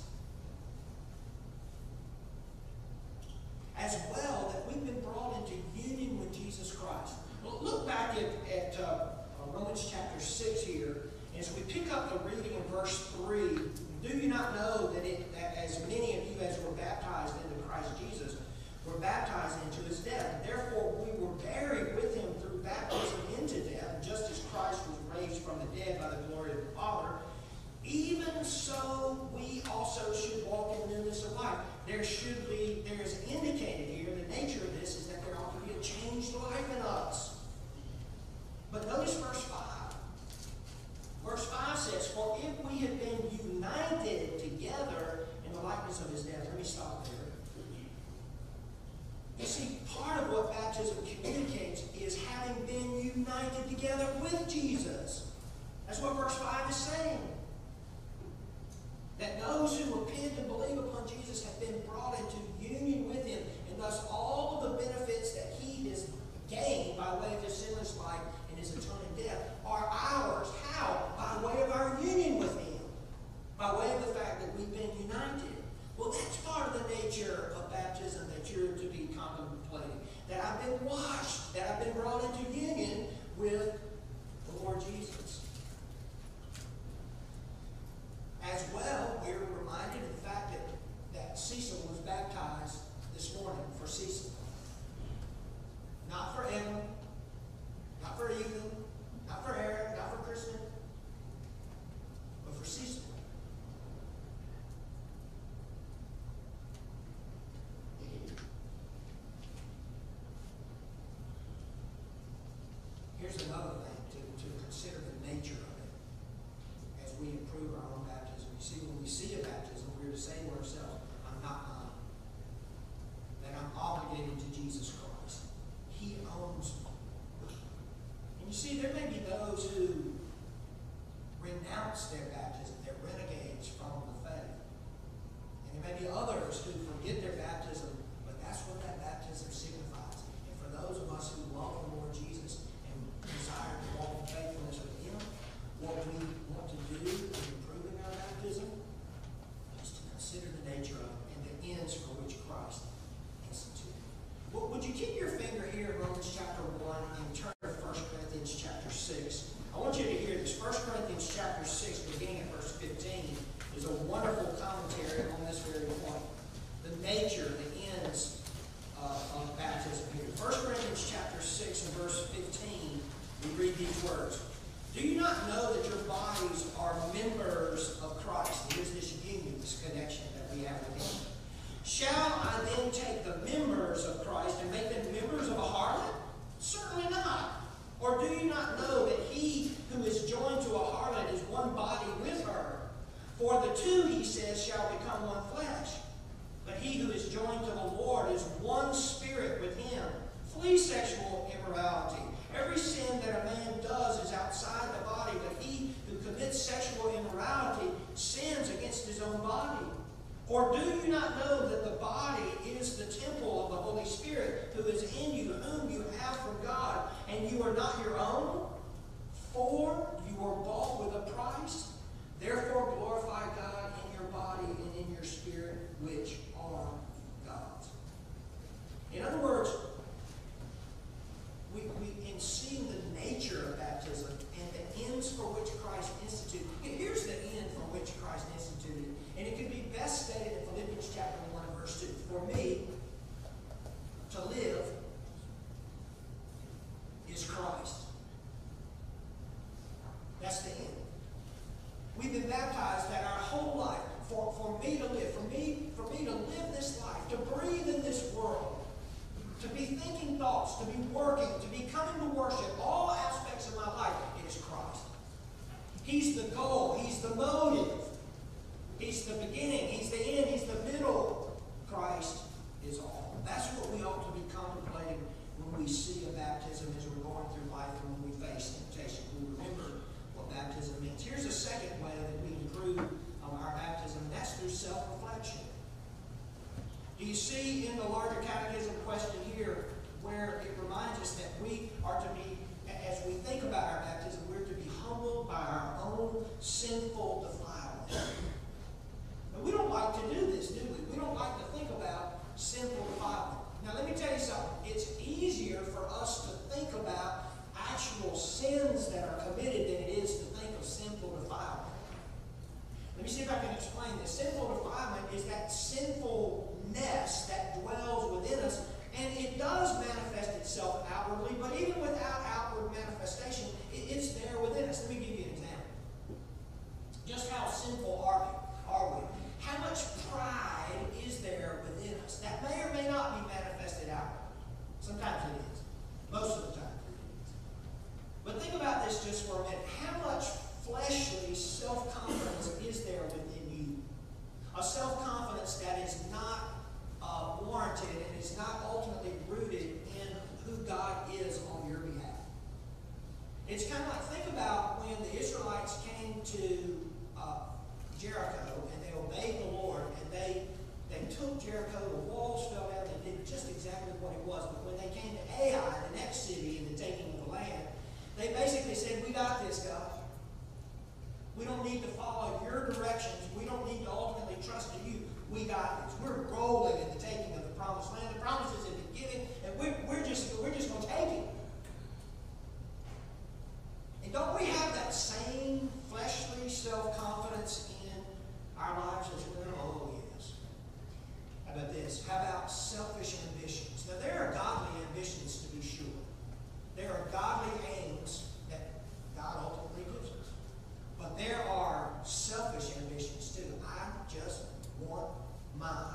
[SPEAKER 4] As well, that we've been brought into union with Jesus Christ. Well, look back at Romans chapter 6 here. As we pick up the reading in verse 3, do you not know that as many of you as were baptized into Christ Jesus were baptized into his death? And therefore we were buried with him through baptism into death, just as Christ was raised from the dead by the glory of the Father. Even so we also should walk in newness of life. There is indicated here, the nature of this is that there ought to be a changed life in us. But notice verse 5. Verse 5 says, for if we have been united together in the likeness of his death. Let me stop there. You see, part of what baptism communicates is having been united together with Jesus. That's what verse 5 is saying. That those who repent and believe upon Jesus have been brought into union with him, and thus all of the benefits that he has gained by way of his sinless life and his atoning death are ours. How? By way of our union with him. By way of the fact that we've been united. Well, that's part of the nature of baptism that you're to be contemplating. That I've been washed, that I've been brought into union with the Lord Jesus. As well, we're reminded of the fact that Cecil was baptized Here's another thing to consider the nature of it as we improve our own baptism. You see, when we see a baptism, we're to say to ourselves, I'm not mine. That I'm obligated to Jesus Christ. He owns me. And you see, there may be those who renounce their baptism. They're renegades from the faith. And there may be others who forget their baptism, but that's what that baptism signifies. And for those of us who love the Lord Jesus and desire to walk in faithfulness with Him, what we want to do in improving our baptism is to consider the nature of it and the ends for which Christ instituted. Well, would you keep your finger here in Romans chapter 1 and turn to 1 Corinthians chapter 6? I want you to hear this. 1 Corinthians chapter 6, beginning at verse 15, is a wonderful commentary on this very point. The nature, the ends of baptism here. 1 Corinthians chapter 6 and verse 15, we read these words. Do you not know that your bodies are members of Christ? Here's this union, this connection that we have with Him. Shall I then take the members of Christ and make them members of a harlot? Certainly not. Or do you not know that he who is joined to a harlot is one body with her? For the two, he says, shall become one flesh. But he who is joined to the Lord is one spirit with Him. Flee sexual immorality. Every sin that a man does is outside the body, but he who commits sexual immorality sins against his own body. Or do you not know that the body is the temple of the Holy Spirit who is in you, whom you have from God, and you are not your own? For you are bought with a price. Therefore glorify God in your body and in your spirit, which are God's. In other words, we in seeing the nature of baptism and the ends for which Christ instituted. Here's the end for which Christ instituted. And it can be best stated in Philippians chapter 1, verse 2. For me, to live is Christ. That's the end. We've been baptized that our whole life, for me to live, for me to live this life, to breathe in this world, to be thinking thoughts, to be working, to be coming to worship, all aspects of my life, it is Christ. He's the goal. He's the motive. He's the beginning. He's the end. He's the middle. Christ is all. That's what we ought to be contemplating when we see a baptism as we're going through life and when we face temptation. We remember what baptism means. Here's a second way that we improve our baptism, and that's through self-reflection. Do you see in the larger catechism question here where it reminds us that we are to be, as we think about our baptism, we're to be humbled by our own sinful defilement. And we don't like to do this, do we? We don't like to think about sinful defilement. Now let me tell you something. It's easier for us to think about actual sins that are committed than it is to think of sinful defilement. Let me see if I can explain this. Sinful defilement is that sinfulness that dwells within us, and it does manifest itself outwardly, but even without outward manifestation, it's there within us. Let me give you an example. Just how sinful are we? How much pride is there within us? That may or may not be manifested outwardly. Sometimes it is. Most of the time it is. But think about this just for a minute. How much fleshly self-confidence is there within you? A self-confidence that is not warranted and is not ultimately rooted in who God is on your behalf. It's kind of like, think about when the Israelites came to Jericho and they obeyed the Lord and they took Jericho, the walls fell down, they did just exactly what it was. But when they came to Ai, the next city in the taking of the land, they basically said, we got this, God. We don't need to follow your directions. We don't need to ultimately trust in you. We got this. We're rolling in the taking of the promised land. The promises have been given, and we're just going to take it. And don't we have that same fleshly self-confidence in our lives as well? Oh, yes. How about this? How about selfish ambitions? Now, there are godly ambitions, to be sure. There are godly aims that God ultimately gives us. But there are selfish ambitions, too. I just want mine.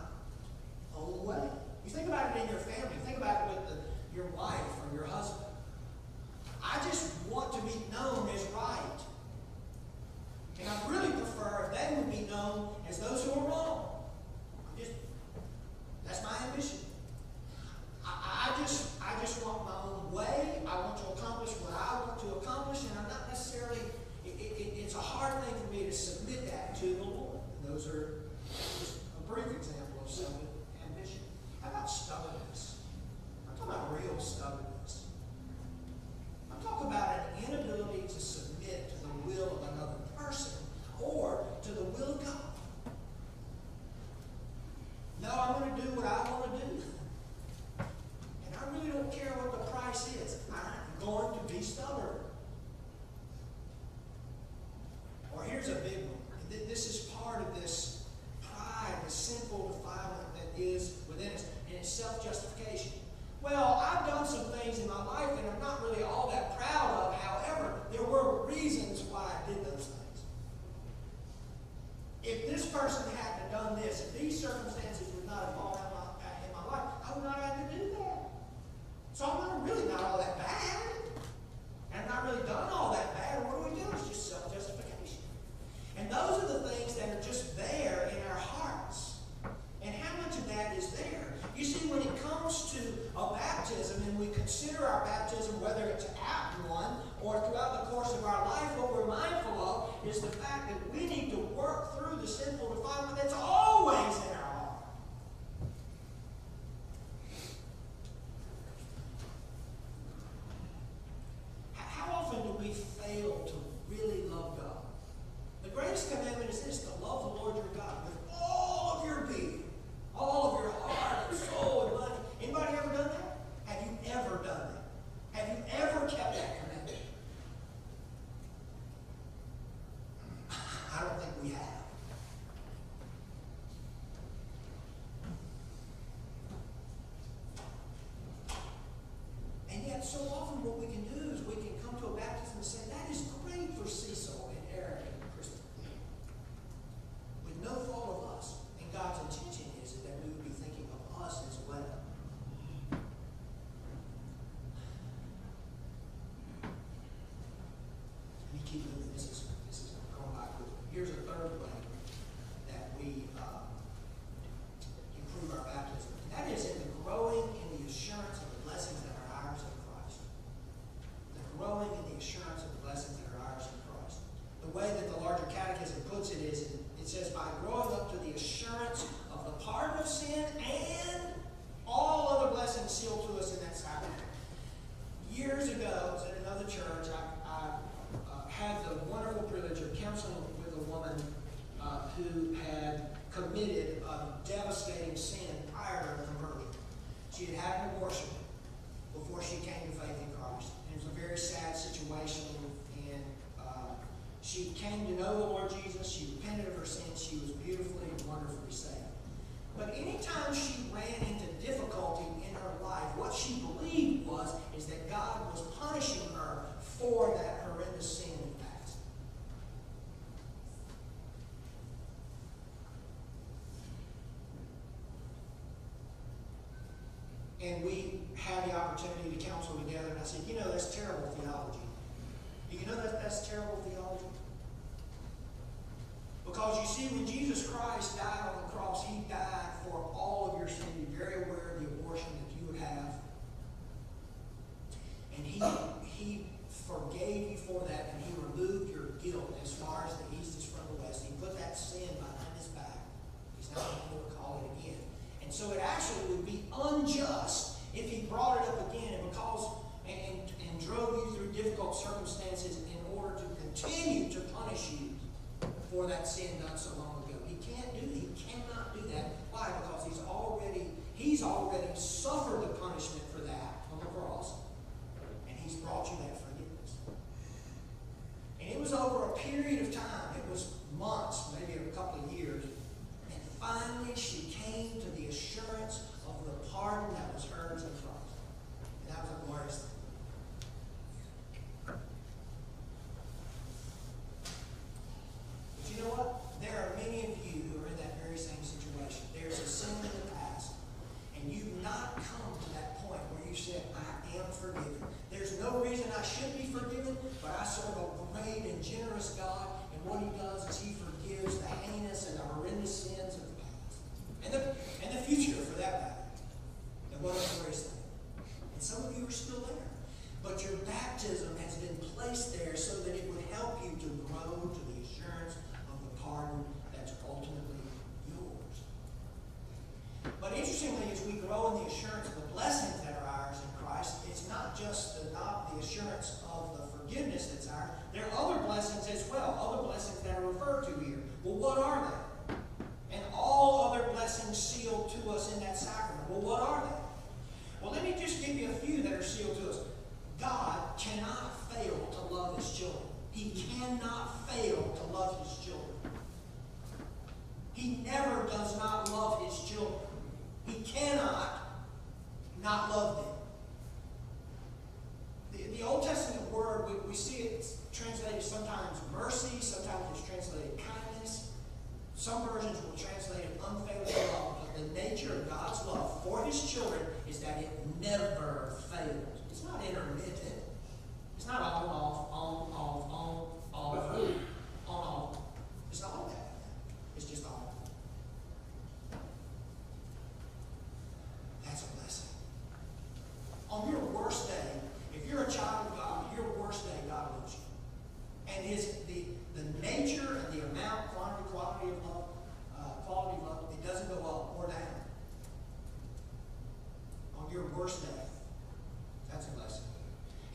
[SPEAKER 4] here's a big one. This is part of this pride, the sinful defilement that is within us, and it's self-justification. Well, I've done some things in my life that I'm not really all that proud of. However, there were reasons why I did those things. If this person hadn't done this, if these circumstances would not have fallen in my life, I would not have had to do that. So I'm really not all that bad. And I've not really done all that bad. What do we do? It's just self-justification. And those are the things that are just there in our hearts. And how much of that is there? You see, when it comes to a baptism, and we consider our baptism, whether it's at one or throughout the course of our life, what we're mindful of is the fact that we need to work through the sinful defilement that's always in our heart. How often do we fail to really love God? The greatest commandment is this: to love the Lord your God with all of your being, all of your heart and soul and mind. Anybody ever done that? Have you ever done that? Have you ever kept that commandment? I don't think we have. And yet, so often what we can do is we can come to a baptism and say, that is great for Cecil and Eric and Kristen, with no fault of us. And God's intention is that we would be thinking of us as well. Let me keep moving. This is going by quickly. Here's a third way that we improve our baptism. And that is in the growing in the assurance of the blessings that are ours in Christ. The growing in the assurance of the blessings that are ours in Christ. The way that the larger catechism puts it is, it says, by growing up to the assurance of the pardon of sin and all other blessings sealed to us in that sacrament. Years ago, I was at another church. I had the wonderful privilege of counseling with a woman who had committed a devastating sin prior to her conversion. She had had an abortion before she came to faith in Christ. And it was a very sad situation. And she came to know the Lord Jesus. She repented of her sins. She was beautifully and wonderfully saved. But anytime she ran into difficulty in her life, what she believed is that God was punishing her for that horrendous sin in the past. And we had the opportunity to counsel together, and I said, that's terrible theology. Do you know that that's terrible theology? Because you see, when Jesus Christ died on the cross, he died for all of your sin. You're very aware of the abortion that you would have. And he forgave you for that, and he removed your guilt as far as the east is from the west. He put that sin behind his back. He's not going to call it again. And so it actually would be unjust if he brought it up again and drove you through difficult circumstances in order to continue to punish you for that sin done so long ago. He cannot do that. Why? Because he's already suffered the punishment for that on the cross. And he's brought you that forgiveness. And it was over a period of time. It was months, maybe a couple of years. And finally she came to the assurance of the pardon that was hers in Christ. And that was a glorious thing. But you know what? There are many of you who are in that very same situation. There's a sin in the past, and you've not come to that point where you said, I am forgiven. There's no reason I should be forgiven, but I serve a great and generous God, and what he does is he forgives the heinous and the horrendous sins of the past. And the future, for that matter. And what a glorious thing. And some of you are still there. But your baptism has been placed there so that it would help you to grow to the assurance of the pardon that's ultimately yours. But interestingly, as we grow in the assurance of the blessings that are ours in Christ, it's not just the assurance of the forgiveness that's ours. There are other blessings as well, other blessings that are referred to here. Well, what are they? And all other blessings sealed to us in that sacrament. Well, what are they? Well, let me just give you a few that are sealed to us. God cannot fail to love his children. He cannot fail to love his children.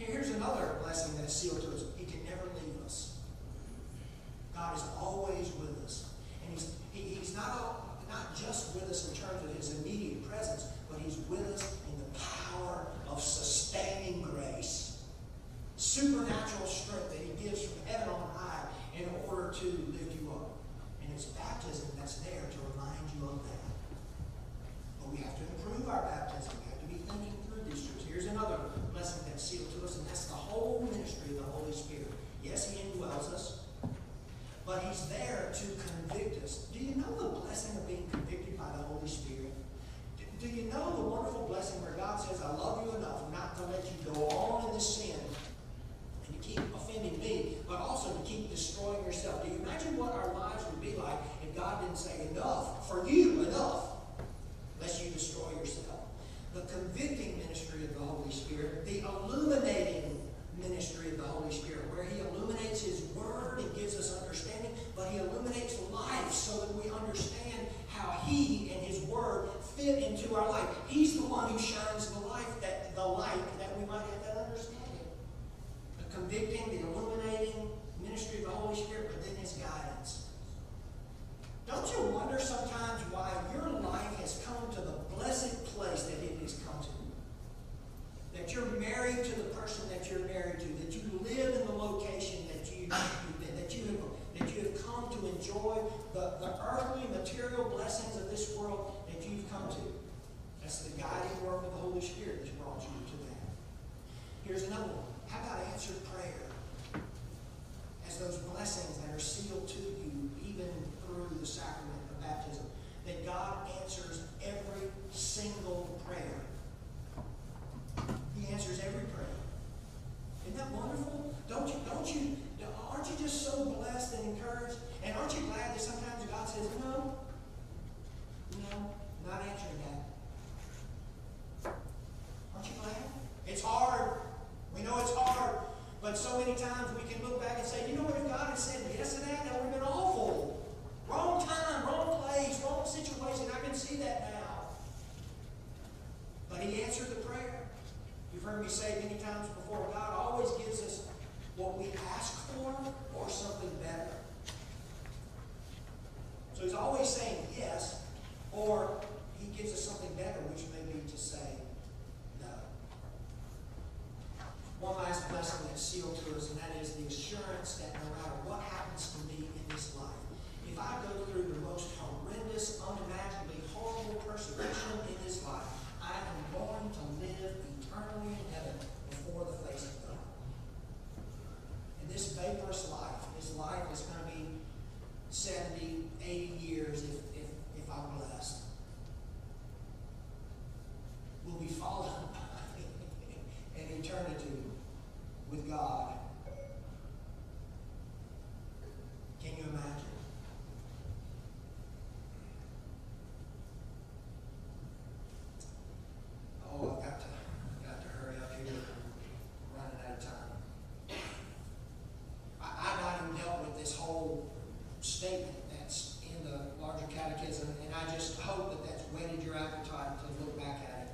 [SPEAKER 4] Here's another blessing that's sealed to us. He can never leave us. God is always with us. And he's not just with us in terms of his immediate presence, but he's with us in the power of sustaining grace. Supernatural strength that he gives from heaven on high in order to lift you up. And it's baptism that's there to remind you of that. But we have to improve our baptism. We have to be thinking through these truths. Here's another blessing that's sealed to us, and that's the whole ministry of the Holy Spirit. Yes, he indwells us, but he's there to convict us. Do you know the blessing of being convicted by the Holy Spirit? Do you know the wonderful blessing where God says, I love you enough not to let you go on in this sin and to keep offending me, but also to keep destroying yourself? Do you imagine what our lives would be like if God didn't say, enough, for you, enough, lest you destroy yourself? The convicting ministry of the Holy Spirit, the illuminating ministry of the Holy Spirit, where he illuminates his word and gives us understanding, but he illuminates life so that we understand how he and his word fit into our life. He's the one who shines the light that we might have that understanding. The convicting, the illuminating ministry of the Holy Spirit, but then his guidance. Don't you wonder sometimes why your life has come to the blessed place that it has come to? That you're married to the person that you're married to, that you live in the location that you've been, that you have come to enjoy the earthly material blessings of this world that you've come to. That's the guiding work of the Holy Spirit that's brought you to that. Here's another one. How about answered prayer? As those blessings that are sealed to you even through the sacrament of baptism, that God answers every single prayer. He answers every prayer. Isn't that wonderful? Aren't you just so blessed and encouraged? And aren't you glad that sometimes God says, no, not answering that? Aren't you glad? It's hard. We know it's hard. But so many times we can look back and say, you know what, if God had said yes to that, that would have been awful. Wrong time, wrong place, wrong situation. I can see that now. But he answered the prayer. You've heard me say many times before, God always gives us what we ask for or something better. So he's always saying yes, or he gives us something better, which may be to say no. One last blessing that's sealed to us, and that is the assurance that no matter what happens to me in this life, if I go through the most horrendous, unimaginably horrible persecution in this life, I am going to live eternally in heaven before the face of God. And this vaporous life, this life is going to be 70, 80 years if I'm blessed, will be followed by an eternity with God. Can you imagine? Oh, I've got to hurry up here. I'm running out of time. I've not even dealt with this whole statement that's in the larger catechism, and I just hope that that's whetted your appetite to look back at it.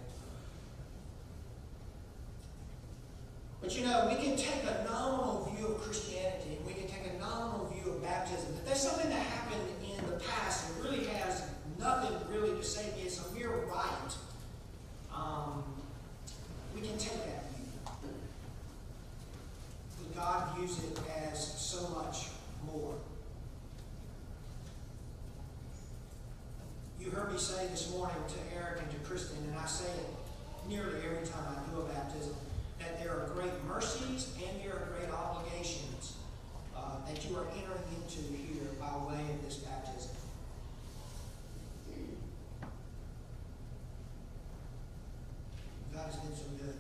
[SPEAKER 4] But you know, we can take a nominal view of Christianity, and we can take a nominal view of baptism. If there's something that happened in the past and really has nothing really to say, it's a mere rite, we can take that view. But God views it as so much more. You heard me say this morning to Eric and to Kristen, and I say it nearly every time I do a baptism, that there are great mercies and there are great obligations that you are entering into here by way of this baptism. God has been so good.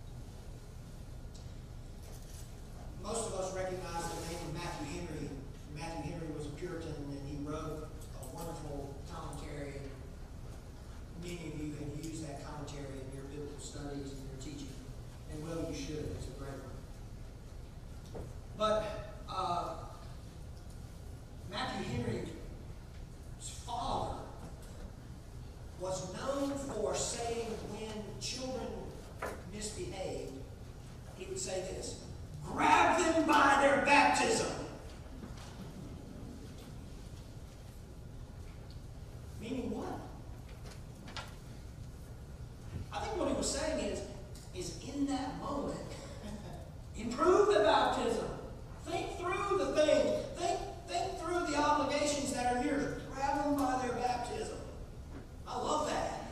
[SPEAKER 4] Most of us recognize the name of Matthew Henry. Matthew Henry was a Puritan, and he wrote a wonderful commentary. Many of you have used that commentary in your biblical studies and your teaching. And well, you should. It's a great one. But Matthew Henry's father was known for saying when children misbehaved, he would say this: grab them by their baptism. Meaning what? I think what he was saying is in that moment, improve the baptism. Think through the things. Think through the obligations that are yours. Grab them by their baptism. I love that.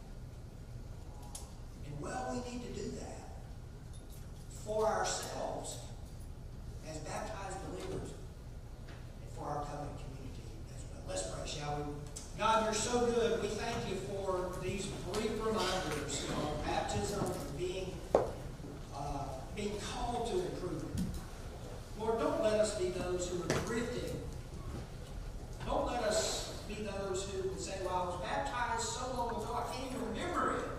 [SPEAKER 4] And well, we need to do that for ourselves as baptized believers and for our covenant community as well. Let's pray, shall we? God, you're so good. We thank you for these brief reminders of baptism and being called to improvement. Lord, don't let us be those who are drifting. Don't let us be those who would say, well, I was baptized so long ago, I can't even remember it.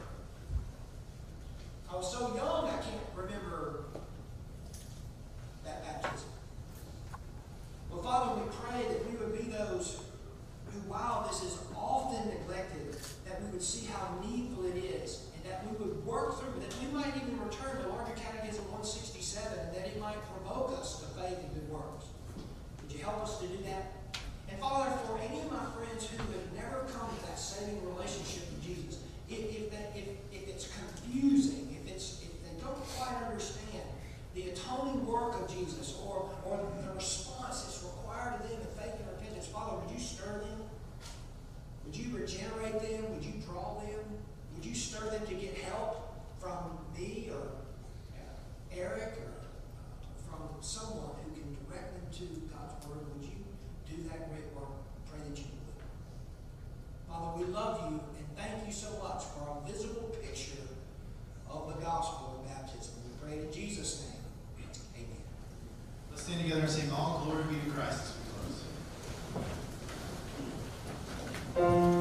[SPEAKER 4] I was so young, I can't remember that baptism. Well, Father, we pray that we would be those who, while this is often neglected, that we would see how needful it is, and that we would work through it, that we might even return to Larger Catechism 167, and that it might provoke us to faith and good works. Would you help us to do that? And Father, for any of my friends who have never come to that saving relationship with Jesus, if it's confusing, if they don't quite understand the atoning work of Jesus, or the response that's required of them in faith and repentance, Father, would you stir them? Would you regenerate them? Would you draw them? Would you stir them to get help from me or Eric or from someone who can direct them to God's Word? Would you do that great work? Pray that you would. Father, we love you and thank you so much for a visible picture of the gospel of baptism. We pray in Jesus' name. Amen.
[SPEAKER 3] Let's stand together and sing All Glory Be to Christ as we close.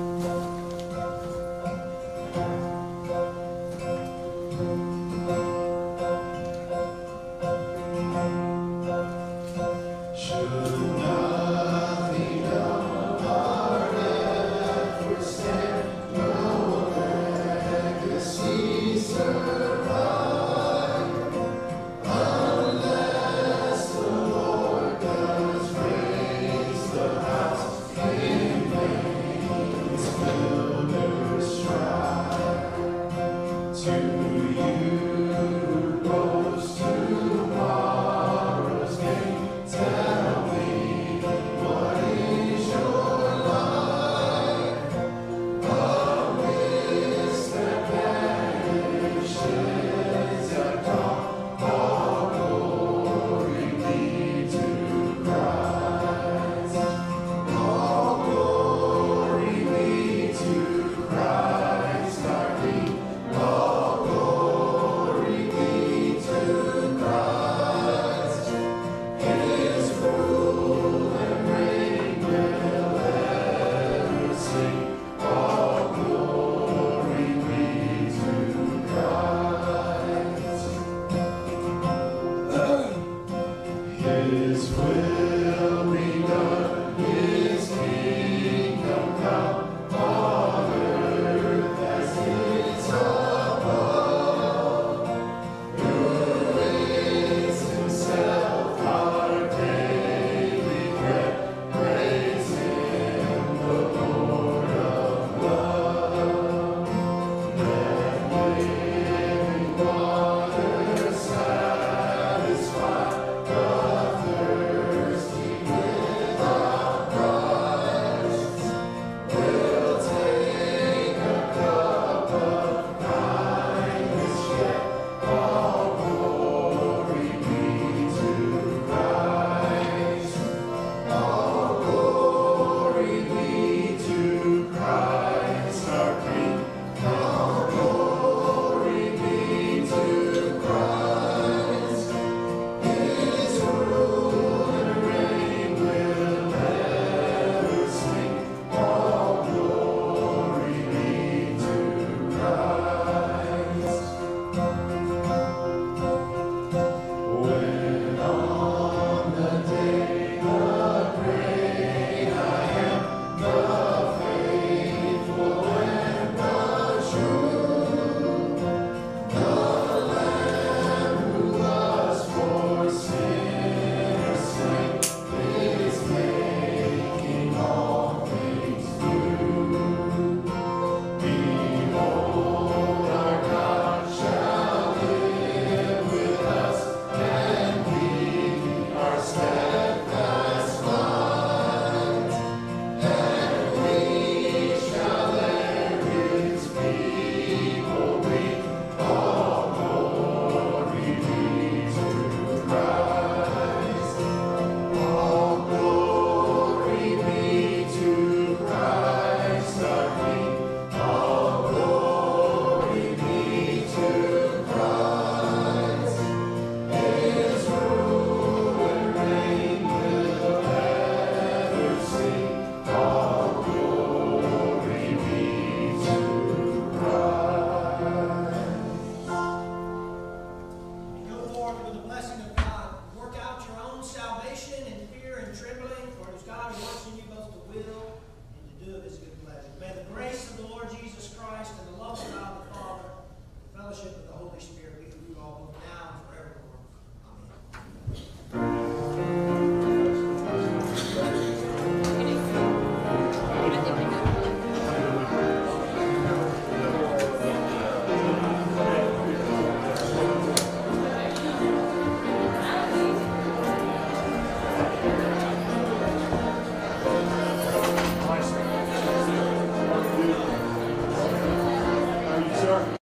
[SPEAKER 2] Thirst
[SPEAKER 4] blessing of God. Work out your own salvation in fear and trembling, for it is God who works in you both to will and to do of his good pleasure. May the grace of the Lord Jesus Christ and the